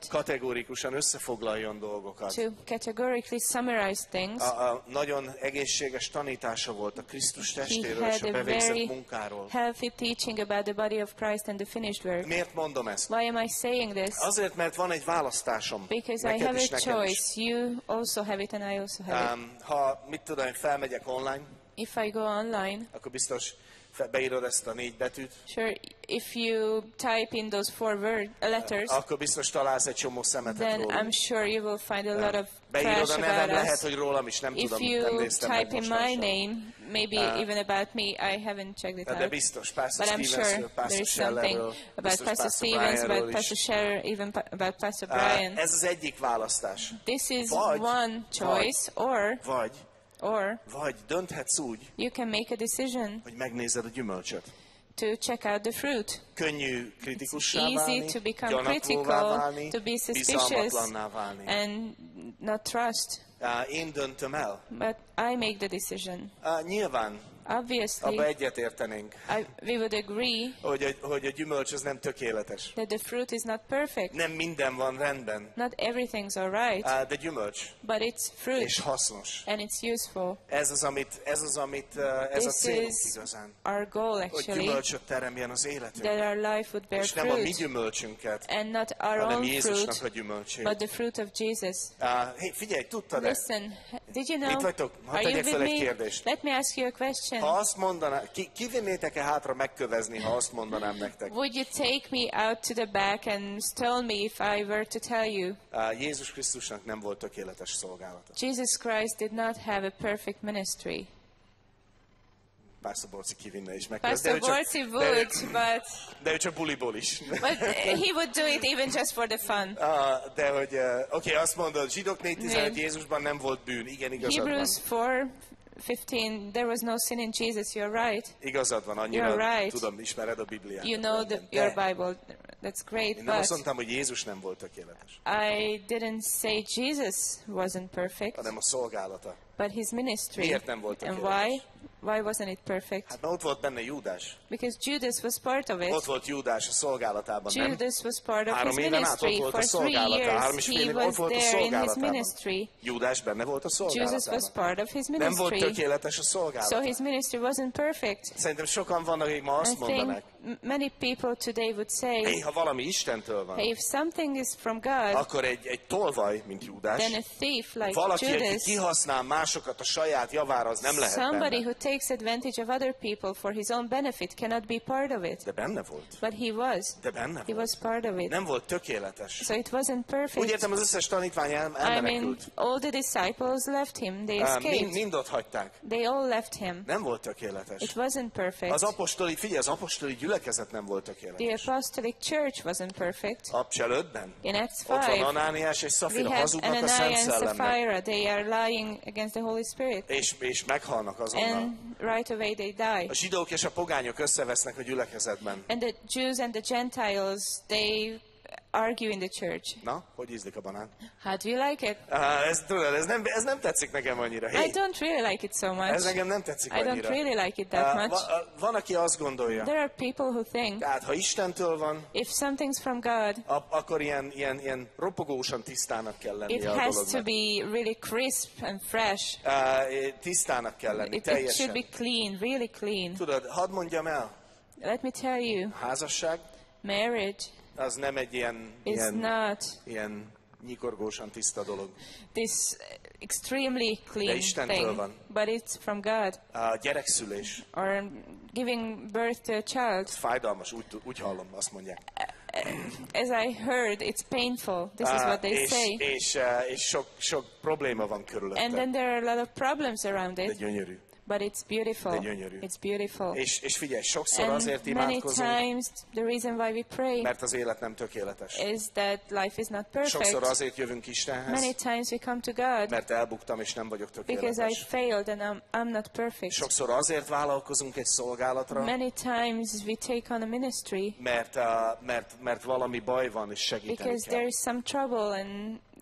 lived, kategórikusan összefoglaljon dolgokat. to categorically summarize things. A, a nagyon egészséges tanítása volt a Krisztus He testéről és had a a bevégzett very munkáról. healthy teaching about the body of Christ and the finished work. Miért mondom ezt? Why am I saying this? Azért, mert van egy választásom. Because I Neked have is, a nekem is. choice. You also have it and I also have it. Um, ha, mit tudom, én felmegyek online, If I go online, akkor biztos fe- beírod ezt a négy betűt, sure, if you type in those four word, uh, letters, akkor biztos találsz egy csomó szemetet then rólunk. I'm sure you will find a lot of Beírod trash a nevem, about lehet, us. hogy rólam is, nem If tudom, nem you néztem meg type in my mostanában. name, maybe even about me, I haven't checked it De out. biztos, Pastor But I'm sure Stevensről, there Pastor is something Schellerről, about biztos Pastor Pastor Stevens, Brianről about is. Pastor Scherer, even pa- about Pastor Uh, Brian. Ez az egyik választás. This is Vagy- one choice, or Vagy, or vagy dönthetsz úgy, you can make a decision hogy megnézed a gyümölcsöt. to check out the fruit. Könnyű kritikussá Easy válni, to become gyanakvóvá critical, válni, to be suspicious, bizalmatlanná válni. and not trust. Uh, Én döntöm el. But I make the decision. Uh, Nyilván Obviously, abba egyetértenénk, I, we would agree hogy a, hogy a gyümölcs az nem tökéletes. that the fruit is not perfect. Nem minden van rendben, Not everything's all right, uh, de gyümölcs, but it's fruit és hasznos. and it's useful. Ez az, amit, ez az, amit uh, ez a This célunk is igazán. our goal, Hogy actually, gyümölcsöt teremjen az életünk. that our life would bear És nem a mi fruit, gyümölcsünket, and not our hanem own Jézusnak a fruit, gyümölcsét. but the fruit of Jesus. Uh, Hé, figyelj, tudtad-e? Listen, did you Itt know? vagytok? Hadd Are you tegyek with fel egy me? kérdést. Let me ask you a question. Ha azt mondaná, ki, kivinnétek-e hátra megkövezni, ha azt mondanám nektek? Would you take me out to the back and stone me if I were to tell you? Uh, Jézus Krisztusnak nem volt tökéletes szolgálata. Jesus Christ did not have a perfect ministry. Pastor Borci kivinne is megkövezni. Pastor Borci would, but De ő csak buliból is. but he would do it even just for the fun. Uh, de hogy, uh, oké, okay, azt mondod, zsidók négy tizenöt, Igen. Jézusban nem volt bűn. Igen, igazad van. Hebrews four fifteen, there was no sin in Jesus. You're right. Igazad van, annyira You're right. tudom, ismered a Bibliát. You know the, De your Bible. That's great, én nem azt but mondtam, hogy Jézus nem volt tökéletes, I didn't say Jesus wasn't perfect, hanem a szolgálata. but his ministry. Miért nem volt And tökéletes? why? Why wasn't it perfect? Hát mert ott volt benne Júdás. Because Judas was part of Ott it. volt Júdás a szolgálatában, nem? Judas was part of his Három éven át ott ministry. volt a For three szolgálata. Három és years fél he év ott was volt a there in his szolgálatában. ministry. Júdás benne volt a Judas was szolgálatában. part of his Nem volt ministry. tökéletes a So szolgálata. his ministry wasn't perfect. Szerintem sokan vannak, akik ma I azt think mondanak, m- many people today would say, hé, ha valami Istentől van, hey, if something is from God, akkor egy, egy tolvaj, mint Júdás, then a thief like valaki, aki Judas, kihasznál másokat a saját javára, az nem lehet somebody benne. who takes advantage of other people for his own benefit cannot be part of it. De benne volt. But he was. De benne He volt. was part of it. Nem volt tökéletes. So it wasn't Úgy perfect. értem, az összes tanítvány el, I mean, elmenekült. all the disciples left him. They Á, mind, escaped. mind ott hagyták. They all left him. Nem volt tökéletes. It wasn't perfect. Az apostoli, figyelj, az apostoli gyülekezet nem volt The tökéletes. apostolic church wasn't perfect. Abcsel ötben. In Acts Ott van five, Anániás és we Szafira, have hazudnak a Szent Ananias and Szellemnek. Sapphira. They are lying against the Holy Spirit. És, és meghalnak azonnal. And right away they die. A zsidók és a pogányok összevesznek a gyülekezetben. And the Jews and the Gentiles, they argue in the church. Na, hogy ízlik a banán? How do you like it? Ah, ez, tudod, ez nem, ez nem tetszik nekem annyira. I Hey, don't really like it so ez much. nekem nem tetszik I don't annyira. really like it that Ah, much. va- ah, van, aki azt gondolja, There are people who think tehát ha Istentől van, if something's from God, a- akkor ilyen, ilyen, ilyen ropogósan tisztának kell lennie it a has to dolognak. be really crisp and fresh. Ah, tisztának kell lenni, It, it should teljesen. be clean, really clean. Tudod, hadd mondjam el, Let me tell you, házasság marriage az nem egy ilyen, is ilyen, not ilyen nyikorgósan tiszta dolog. this extremely De clean Istentől thing, van. but it's from God. A gyerekszülés, Or giving birth to a child. ez fájdalmas, úgy, úgy hallom, azt mondják. As I heard, it's painful. This is Ah, what they és, say. és, eh, és sok, sok probléma van And körülötte. then there are a lot of problems around De it, gyönyörű. but it's beautiful. De gyönyörű. It's beautiful. És, és figyelj, sokszor And azért many imádkozunk, times the reason why we pray mert az élet nem tökéletes. is that life is not Sokszor perfect. azért jövünk Istenhez, Many times we come to God mert elbuktam és nem vagyok because I tökéletes. failed and I'm, I'm not perfect. Sokszor azért vállalkozunk egy szolgálatra, Many times we take on a ministry mert, uh, mert, mert valami baj van és segíteni because kell. there is some trouble and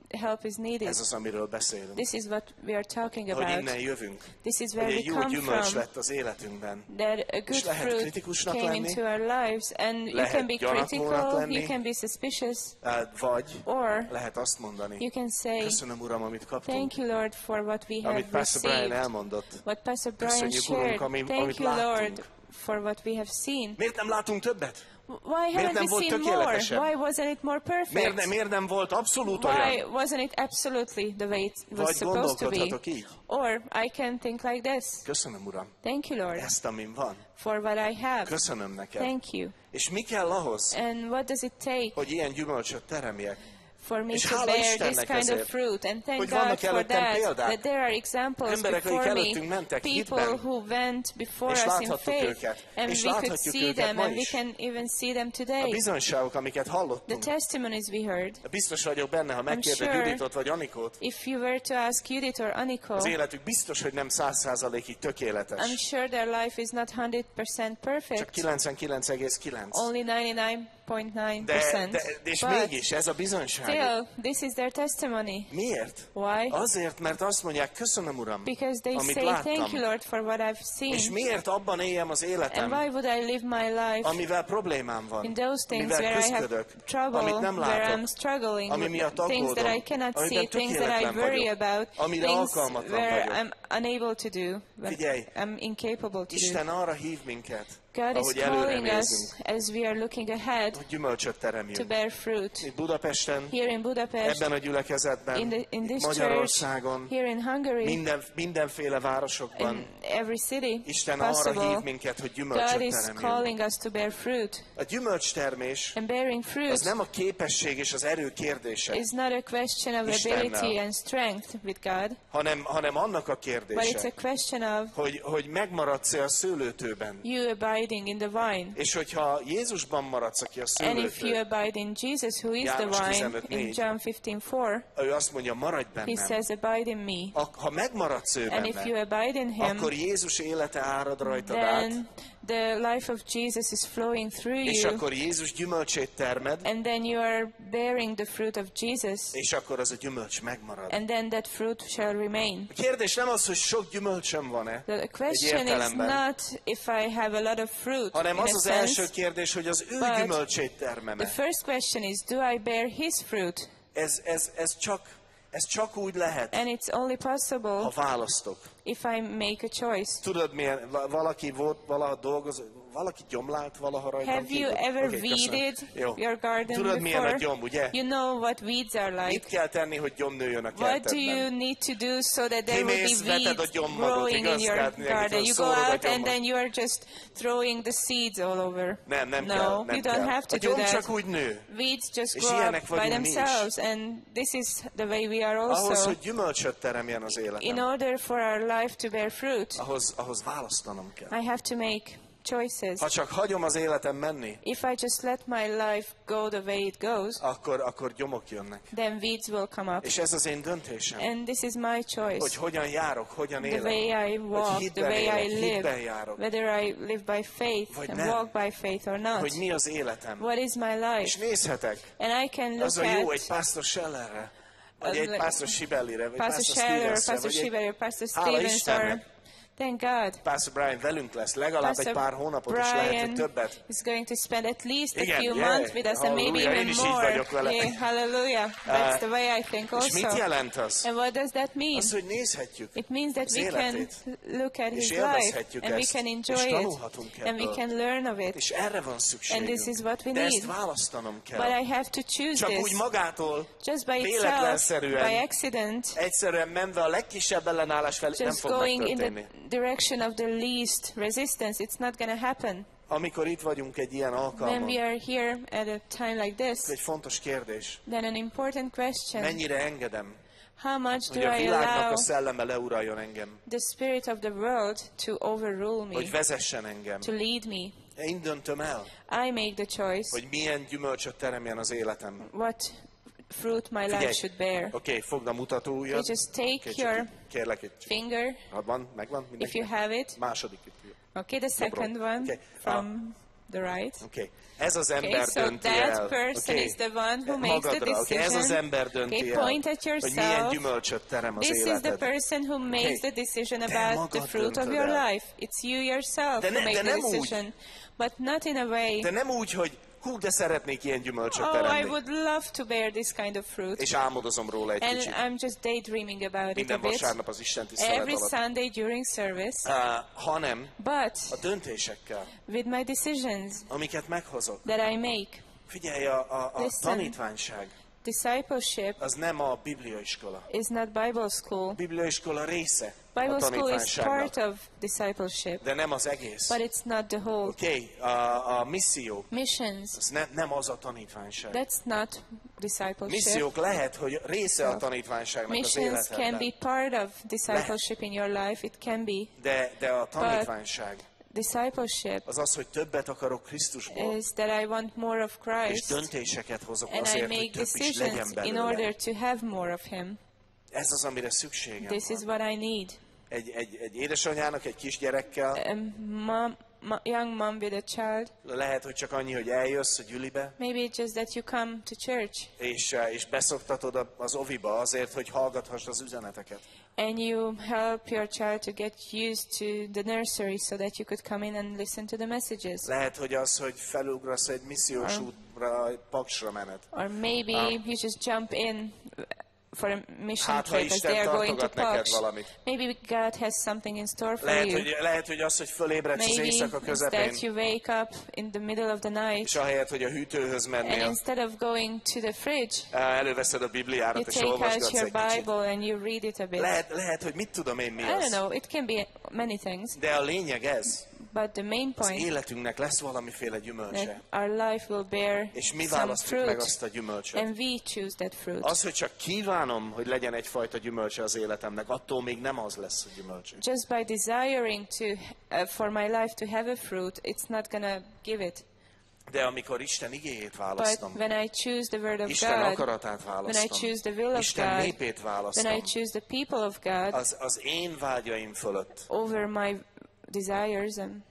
help is needed. Ez az, amiről beszélünk. This is what we are talking Hogy about. innen jövünk. This is Hogy where we egy jó come gyümölcs from. lett az életünkben. That a good És lehet fruit kritikusnak came lenni, into our lives, and you lehet can be gyanakvónak critical, lenni, you can be suspicious, vagy or lehet azt mondani, you can say, köszönöm Uram, amit kaptunk, thank you, Lord, for what we have amit Pastor Brian received. elmondott. What Pastor Brian Köszönjük, Urunk, shared. ami- Thank amit you, Lord, láttunk. for what we have seen. Miért nem látunk többet? Why haven't nem we volt seen more? tökéletesebb? Why wasn't it more Miért, perfect? ne, miért nem volt abszolút Why olyan? wasn't it absolutely the way it was Vagy supposed to be? gondolkodhatok így. Or I can think like this. Köszönöm, Uram, Thank you, Lord, ezt, amin van. for what I have. Köszönöm neked. Thank you. És mi kell ahhoz, And what does it take hogy ilyen gyümölcsöt teremjek? for me És to hála bear this Istennek kind ezért, of fruit? And thank hogy God vannak for előttem that, példák. that there are examples Emberek, akik before előttünk me, mentek people hitben, who went before és us in láthattuk faith, őket, and és we could láthatjuk see őket them, ma and we is. can even see them A today. bizonyságok, amiket The hallottunk. testimonies we heard. Biztos vagyok benne, ha megkérdez sure Juditot vagy Anikót, If you were to ask Judith or Aniko, az életük biztos, hogy nem száz százalékig I'm tökéletes. sure their life is not one hundred percent Csak perfect, kilencvenkilenc egész kilenc. only ninety-nine point nine De, percent. de, és But mégis ez a bizonyság. still, this is their testimony. Miért? Why? Azért, mert azt mondják, köszönöm Uram, Because they amit say, thank you, láttam. Lord, for what I've És seen. miért abban éljem az And életem, why would I live my life amivel problémám van, in those things amivel where I have küzdök, trouble, amit nem where I'm látok, struggling, ami with miatt things that I aggódom, cannot see, amiben things that I tökéletlen worry vagyok, about, amire things alkalmatlan where vagyok. I'm unable to do, but Figyelj, I'm incapable to do. Isten arra hív minket, God is ahogy előre calling us nézünk, as we are looking ahead hogy gyümölcsöt to teremjünk. bear fruit. Itt Budapesten, Here in Budapest, ebben a gyülekezetben, in, the, in itt this church, Magyarországon, here in Hungary, minden, mindenféle városokban, in every city Isten arra possible, hív minket, hogy God gyümölcsöt is teremjünk. calling us to bear fruit. A gyümölcstermés And bearing az fruit nem a képesség és az erő kérdése, is not a question of Istennel. ability and strength with God, hanem, hanem annak a but it's a kérdése, question of hogy, hogy megmaradsz-e a szőlőtőben. you abiding in the vine. És hogyha Jézusban maradsz, aki a And if you szőlőtő, abide in Jesus, who is the János vine, tizenöt in négy. John fifteen four, ő azt mondja, maradj he bennem. says, abide in me. Ak- Ha megmaradsz ő And if you benne, abide in him, akkor Jézus élete árad rajtad át, then the life of Jesus is flowing through és you, akkor Jézus gyümölcsét termed, and then you are bearing the fruit of Jesus, és akkor az a gyümölcs megmarad. and then that fruit shall remain. A kérdés nem az, hogy sok gyümölcsöm van-e, The egy question is értelemben, not if I have a lot of fruit, hanem in az a az első sense. kérdés, hogy az ő But gyümölcsét The termem-e. first question is, do I bear his fruit? Ez, ez, ez, csak, ez csak úgy lehet, And it's only ha possible választok. if I make a choice. Tudod milyen, va- valaki volt, valaha dolgoz, valaki gyomlált valaha rajtam Have you kívül? ever Oké, köszönöm. weeded Jó. your garden Tudod milyen a before? gyom, ugye? You know what weeds are Mit like. kell tenni, hogy gyom nőjön a What do you kertedben? need to do so that there will Kimész, be veted a weeds gyommagot, growing in igaz? your Tehát mindenki garden? You go szórod a out and gyomot. then you are just throwing the seeds all over. Nem, nem no, kell, you nem don't kell. have to A do gyom that. csak úgy nő. Weeds just És grow ilyenek up by vagyunk mi is. themselves, and this is the way we are Ahhoz, also. hogy gyümölcsöt teremjen az In életem, order for our life to bear fruit, ahhoz, ahhoz választanom kell. I have to make choices. Ha csak hagyom az életem menni, If I just let my life go the way it goes, akkor, akkor gyomok jönnek. then weeds will come up. És ez az én döntésem, And this is my hogy choice. hogyan járok, hogyan The élek. way I Hogy walk, the hitben way élek, I hitben live, járok. whether I live by faith Vagy and nem. walk by faith or not. Hogy mi az életem. What is my És life? nézhetek, And I can az look a jó egy at pásztor Schellerre, vagy Az egy le- pásztor Sibellire, vagy Pastor pásztor Scheller, Stevensre, Pastor vagy egy Shiver, Pastor Hála Stevens, or Istennek. thank God. Pastor Brian velünk lesz, legalább egy Pastor pár hónapot, és lehet, hogy Brian többet. is going to spend at least a Igen, few yeah. months with us, and maybe Halleluja, én even is így more. vagyok vele. Yeah, hallelujah. That's the way I think És mit also. jelent az? And what does that mean? Az, hogy nézhetjük It means that az we can életét, look at és his life, élvezhetjük and we ezt, can és enjoy it, tanulhatunk and we ebből. can learn of it. És erre van And szükségünk. this is what we De ezt need. választanom But kell. I have to choose Csak úgy this. magától, Just by itself, véletlenszerűen, by accident, egyszerűen menve a legkisebb ellenállás felé nem just fog going in the megtörténni. direction of the least resistance, it's not going to happen. Amikor itt vagyunk egy ilyen When alkalmon, we are here at a time like ez this, egy fontos kérdés. then an important question, Mennyire engedem, how much hogy do a I világnak allow a szelleme leuraljon engem, the spirit of the world to overrule me, hogy vezessen engem. to lead me? Én döntöm el, I make the choice hogy milyen gyümölcsöt teremjen az életem. what fruit my life Figyelj, should bear. oké, okay, fogd a mutatóujjat. You just take Okay, csak your így, kérlek, itt. finger, Ha van, megvan? if Mindenki? you have it. Második itt. Okay, the second one Okay. from the right. Okay. Ez az ember Okay, so dönti el. that person Okay. is the one who makes the Magadra. Okay. Ez az decision. ember dönti Okay, el, point at hogy milyen yourself. gyümölcsöt terem az This is the életed. person who makes the decision Te about the magad fruit of döntöd your el. life. It's you yourself De ne- who make de the nem úgy. decision. But not in a way, De nem úgy, hogy hú, de szeretnék ilyen gyümölcsöt oh, I teremni. would love to bear this kind of fruit. És álmodozom róla egy And kicsit. I'm just daydreaming about it a Minden bit. vasárnap az Isten tisztelet Every alatt. Sunday during service. Uh, hanem But a döntésekkel, with my decisions amiket meghozok. that I make, Figyelj, a, a, a Listen. tanítványság discipleship az nem a bibliaiskola. is not Bible school. A bibliaiskola része a Bible school is part tanítványságnak, of discipleship, de nem az egész. but it's not the whole. Oké, okay, a, a misszió, Missions, az ne, nem az a tanítványság. that's not discipleship. Missziók lehet, hogy része a So, tanítványságnak az Missions can be életedben, part of discipleship in your life. It can be. de, de a tanítványság Discipleship az az, hogy többet akarok Krisztusból, is that I want more of és Christ, döntéseket hozok and I azért, hogy make több is legyen decisions in belőle. order to have more of Him. Ez az, amire szükségem This is van. what I need. Egy, egy, egy édesanyának egy kisgyerekkel A mom, mo- young mom with a child. lehet, hogy csak annyi, hogy eljössz a gyülibe, Maybe it's just that you come to church és, eh, és beszoktatod a- az oviba azért, hogy hallgathass az üzeneteket. and you help your child to get used to the nursery so that you could come in and listen to the messages. Lehet, hogy az, hogy felugrasz egy missziós útra, egy paksra menet. Or maybe Um, you just jump in for a mission Hát, ha trip as Isten they are going to tartogat neked Paks. valamit. Maybe God has something in store for Lehet, you. hogy, lehet, hogy az, hogy fölébredsz az Maybe éjszaka it's közepén, that you wake up in the middle of the night és ahelyett, hogy a hűtőhöz and mennél, instead of going to the fridge, eh, előveszed a Bibliárat, you és take out olvasgatsz your egy kicsit. Bible and you read it a bit. Lehet, lehet, hogy mit tudom én mi I don't az. know, it can be many things, De a lényeg ez, but the main az point életünknek lesz valamiféle gyümölcse. that our life will bear És mi some választjuk meg fruit, azt a gyümölcsöt. and we choose that fruit. Az, hogy csak kívánom, hogy legyen egyfajta gyümölcse az életemnek, attól még nem az lesz a gyümölcső. Just by desiring to uh, for my life to have a fruit, it's not gonna give it. De amikor Isten igéjét But választom, when I choose the word of Isten God, akaratát when I választom, choose the will of Isten God, népét when I választom, choose the people of God az, az én vágyaim fölött, over my desires, and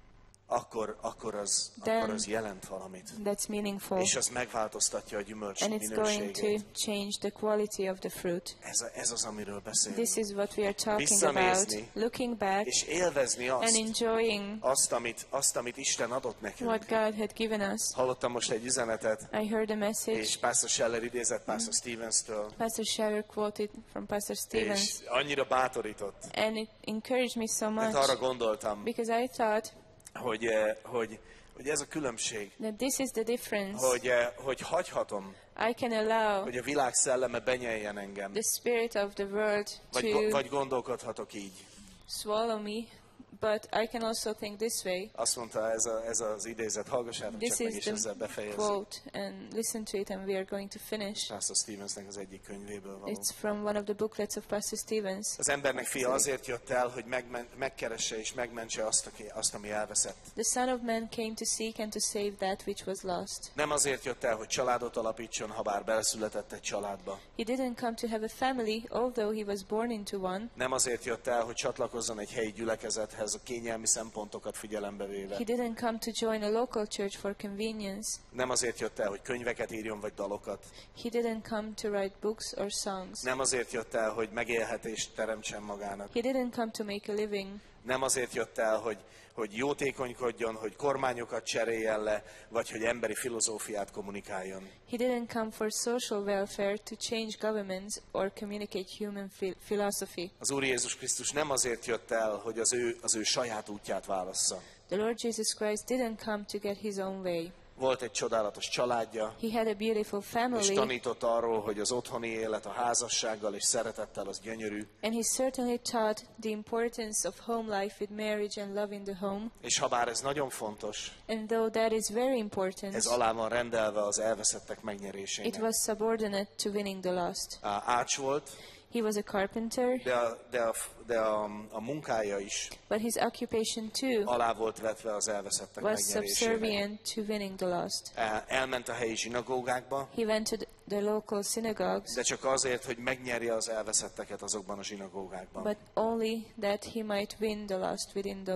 akkor, akkor, az, Then- akkor az jelent valamit. that's meaningful. És az megváltoztatja a gyümölcs And it's going to minőségét. change the quality of the fruit. Ez, a, ez az, amiről beszélünk. This is what we are talking Visszanézni. about. Looking back És élvezni and azt, enjoying azt, amit, azt, amit Isten adott nekünk. what God had given us. Hallottam most egy üzenetet, I heard a message. és Pastor Scheller idézett Pastor Stevens-től, Pastor Scherer quoted from Pastor Stevens, és annyira bátorított. and it encouraged me so Mert arra much gondoltam, because I thought hogy, eh, hogy, hogy ez a különbség, that this is the difference. hogy, eh, hogy hagyhatom, I can allow hogy a világ szelleme benyeljen engem, the spirit of the world vagy, go- to vagy gondolkodhatok így. swallow me, but I can also think this way. Azt mondta ez, a, ez az idézet, hallgassátok This csak meg, is és ezzel the befejezzük. quote, and listen to it, and we are going to finish. Pastor Stevensnek az egyik könyvéből való. It's from one of the booklets of Pastor Stevens. Az embernek fia azért jött el, hogy megmen, megkeresse és megmentse azt, aki, azt, ami elveszett. The Son of Man came to seek and to save that which was lost. Nem azért jött el, hogy családot alapítson, ha bár beleszületett egy családba. He didn't come to have a family, although he was born into one. Nem azért jött el, hogy csatlakozzon egy helyi gyülekezethez a kényelmi szempontokat figyelembe véve. He didn't come to join a local church for convenience. Nem azért jött el, hogy könyveket írjon vagy dalokat. He didn't come to write books or songs. Nem azért jött el, hogy megélhetést teremtsen magának. He didn't come to make a living. Nem azért jött el, hogy, hogy jótékonykodjon, hogy kormányokat cseréljen le, vagy hogy emberi filozófiát kommunikáljon. He didn't come for social welfare to change governments or communicate human phi- philosophy. Az Úr Jézus Krisztus nem azért jött el, hogy az ő, az ő saját útját válassza. The Lord Jesus Christ didn't come to get his own way. Volt egy csodálatos családja, He had a beautiful és family, tanított arról, hogy az otthoni élet a házassággal és szeretettel az gyönyörű, and he certainly taught the importance of home life with marriage and love in the home. és ha bár ez nagyon fontos, And though that is very important, ez alá van rendelve az elveszettek it megnyerésének. was subordinate to winning the lost. Á, Ács volt, He was a carpenter, de, a, de, a, de a, a munkája is but his occupation too alá volt vetve az elveszettek was megnyerésének. subservient to winning the lost. Á, Elment a helyi zsinagógákba, He went to th- the local synagogues, de csak azért, hogy megnyerje az elveszetteket azokban a zsinagógákban. but only that he might win the lost within those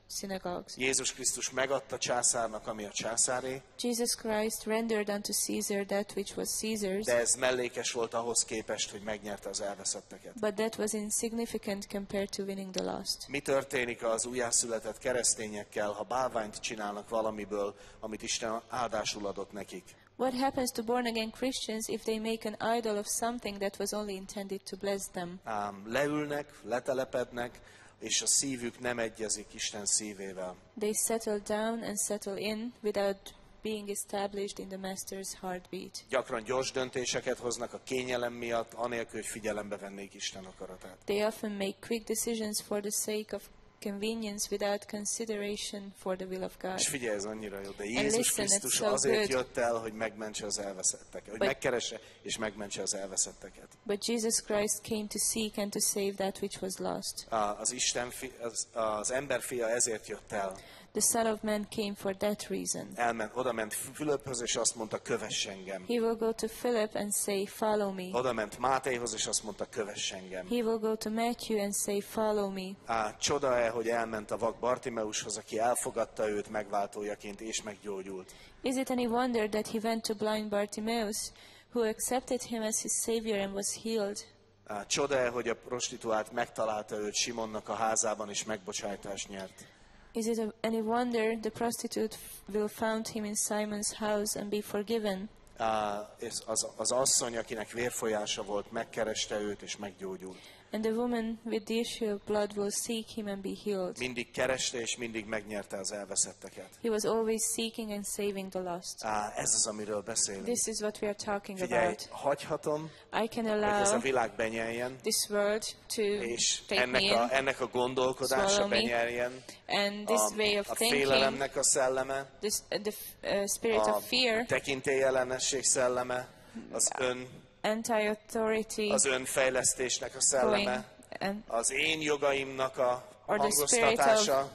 synagogues. Jézus Krisztus megadta császárnak, ami a császáré, Jesus Christ rendered unto Caesar that which was Caesar's, de ez mellékes volt ahhoz képest, hogy megnyerte az elveszetteket. but that was insignificant compared to winning the lost. Mi történik az újjászületett keresztényekkel, ha bálványt csinálnak valamiből, amit Isten áldásul adott nekik? What happens to born-again Christians if they make an idol of something that was only intended to bless them? Ám leülnek, letelepednek, és a szívük nem egyezik Isten szívével. They settle down and settle in without being established in the Master's heartbeat. Gyakran gyors döntéseket hoznak a kényelem miatt, anélkül, hogy figyelembe vennék Isten akaratát. They often make quick decisions for the sake of convenience without consideration for the will of God. És figyelj, ez annyira jó, de Jézus listen, it's Krisztus so azért good. jött el, hogy megmentse az elveszetteket, hogy But- megkeresse és megmentse az elveszetteket. But Jesus Christ came to seek and to save that which was lost. A- Az Isten, fi, az, az ember fia ezért jött el. The Son of Man came for that reason. Elment, oda ment Fülöphöz, és azt mondta, kövess engem. He will go to Philip and say, follow me. Oda ment Mátéhoz, és azt mondta, kövess engem. He will go to Matthew and say, follow me. Á, csoda-e, hogy elment a vak Bartimeushoz, aki elfogadta őt megváltójaként, és meggyógyult. Is it any wonder that he went to blind Bartimaeus, who accepted him as his savior and was healed? Á, csoda-e, hogy a prostituált megtalálta őt Simonnak a házában, és megbocsájtást nyert. Is it a, any wonder the prostitute f- will found him in Simon's house and be forgiven? Á, és az, az asszony, akinek vérfolyása volt, megkereste őt, és meggyógyult. And the woman with the issue of blood will seek him and be healed. Mindig kereste, és mindig megnyerte az elveszetteket. He was always seeking and saving the lost. Á, ez az, amiről beszélünk. This is what we are talking Figyelj, about. hagyhatom, I can hogy ez a allow világ benyeljen, this world to és take me ennek a, in, ennek a gondolkodása swallow me, benyeljen, and this a, way of a thinking, félelemnek a szelleme, this, uh, the f- uh, spirit a of fear, tekintélyellenesség szelleme, az ön, anti-authority, az önfejlesztésnek a going, szelleme, and az én jogaimnak a Or the spirit hangoztatása,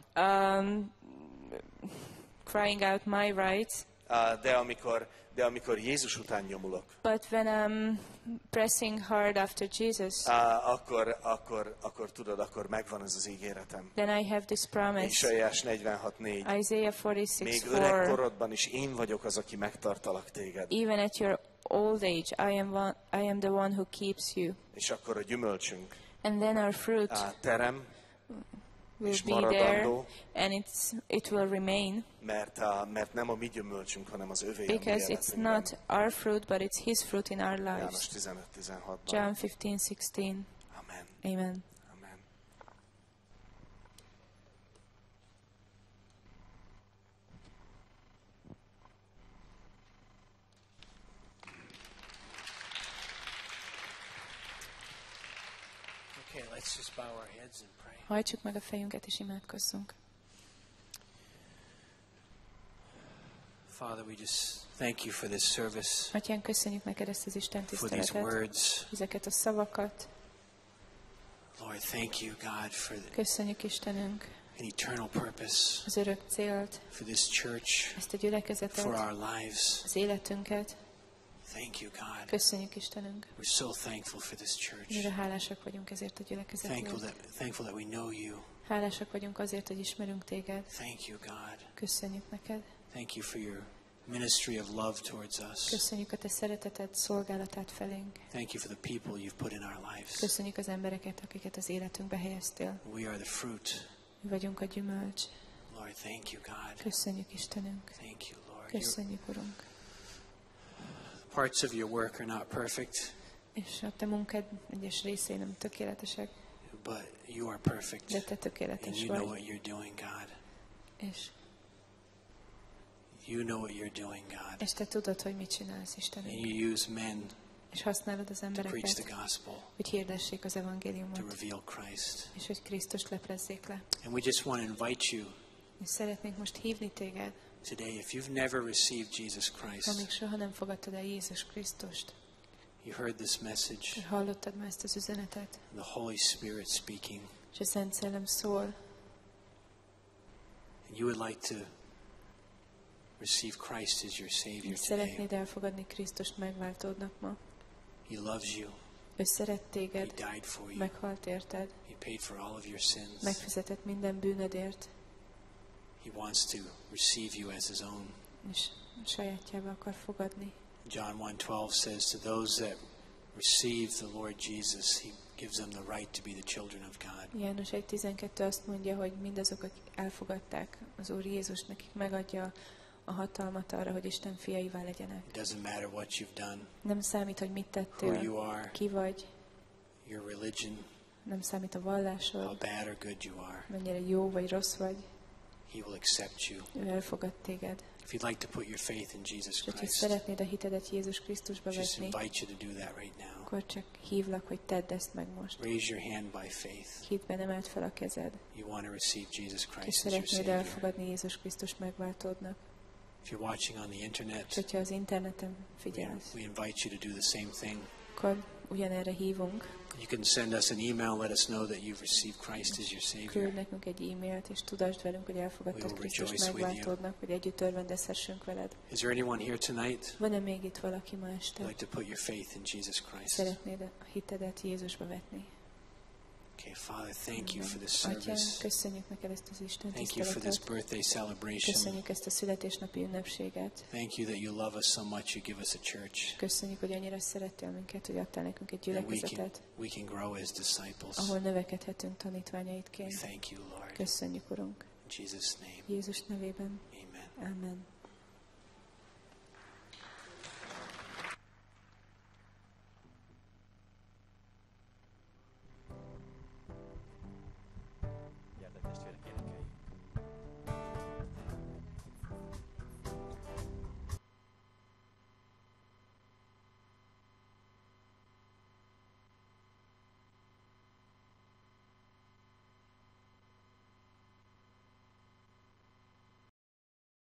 um, crying out my rights. á, de amikor, de amikor Jézus után nyomulok, But when I'm pressing hard after Jesus, á, akkor, akkor, akkor tudod, akkor megvan ez az ígéretem. then I have this promise. Isaiás negyvenhat négy. Isaiah forty-six Még öreg four. korodban is én vagyok az, aki megtartalak téged. Even at your old age, I am one, I am the one who keeps you. És akkor a gyümölcsünk, And then our fruit á, terem, will és be there, maradandó, and it's it will remain, mert, a, mert nem a mi gyümölcsünk, hanem az övé a mi because it's életünkben. not our fruit, but it's His fruit in our János lives. tizenöt tizenhatban. John fifteen sixteen. Amen. Amen. Amen. Okay, let's just bow our heads and pray. Hajtsuk meg a fejünket és imádkozzunk. Father, we just thank you for this service, Atyán, köszönjük neked ezt az Isten for these tiszteletet, words. ezeket a szavakat. Lord, thank you, God, for the- Köszönjük Istenünk an eternal purpose az örök célt, for this church, ezt a gyülekezetet, for our lives. az életünket. Thank you, God. Köszönjük Istenünk. We're so thankful for this church. Mire hálásak vagyunk ezért a Thankful gyülekezetért. that, thankful that we know you. Hálásak vagyunk azért, hogy ismerünk téged. Thank you, God. Köszönjük neked. Thank you for your ministry of love towards us. Köszönjük a te szereteted, szolgálatát felénk. Thank you for the people you've put in our lives. Köszönjük az embereket, akiket az életünkbe helyeztél. We are the fruit. Mi vagyunk a gyümölcs. Lord, thank you, God. Köszönjük Istenünk. Thank you, Lord. Your Köszönjük, Urunk. parts of your work are not perfect, És a te munkád egyes részei nem tökéletesek, but you are perfect. de te And tökéletes you know vagy. what you're doing, God. És, You know what you're doing, God. és te tudod, hogy mit csinálsz, And Istenünk. you use men És használod az to preach the embereket, gospel, hogy hirdessék az to evangéliumot, reveal Christ. és hogy Krisztust leplezzék le. And we just want to invite you És szeretnénk most hívni téged, today, if you've never received Jesus ha még Christ, soha nem fogadtad el Jézus Krisztust, you heard this message, és hallottad már ezt az üzenetet, the Holy Spirit speaking, és a Szent Szellem szól, and you would like to receive Christ as your Savior és today. szeretnéd elfogadni Krisztust megváltódnak ma. He loves you. Ő szeret He téged, died for you. meghalt érted, He paid for all of your sins. megfizetett minden bűnödért, He wants to receive you as his own. és sajátjába akar fogadni. John one twelve says, to those that receive the Lord Jesus, he gives them the right to be the children of God. János egy tizenkettő azt mondja, hogy mindazok, akik elfogadták az Úr Jézust, nekik megadja a hatalmat arra, hogy Isten fiaivá legyenek. It doesn't matter what you've done, Nem számít, hogy mit who tettél, you are, ki vagy, your religion, nem számít a how vallásod, bad or good you are. mennyire jó vagy rossz vagy, He will accept you. ő elfogad téged. If you'd like to put your faith in Jesus És hogyha Christ, szeretnéd a hitedet Jézus Krisztusba just vetni, invite you to do that right now. akkor csak hívlak, hogy tedd ezt meg most. Raise your hand by faith. Hitben emeld fel a kezed, You want to receive Jesus és Christ as your szeretnéd Savior. elfogadni Jézus Krisztus megváltódnak. If you're watching on the És internet, hogyha az interneten we, figyelsz, we invite you to do the same thing. akkor ugyanerre hívunk. You can send us an email, let us know that you've received Christ as your Küld Savior. nekünk egy e-mailt, és tudasd velünk, hogy We elfogadtad will Krisztus rejoice with you. megváltódnak, hogy együtt örvendezhessünk veled. Is there anyone here tonight Van-e még itt valaki ma who'd este? like to put your faith in Jesus Christ? Szeretnéd a hitedet Jézusba vetni? Okay, Father, thank you for this Atyám, service. köszönjük neked ezt az Isten Thank you for this tiszteletet. birthday celebration. Köszönjük ezt a születésnapi ünnepséget. Thank you that you love us so much, you give us a church. Köszönjük, hogy annyira szerettél minket, hogy adtál nekünk egy That we can, gyülekezetet, we can grow as disciples. ahol növekedhetünk We tanítványaidként. thank you, Lord. Köszönjük, Urunk. In Jesus' name, Jézus nevében. amen. Amen.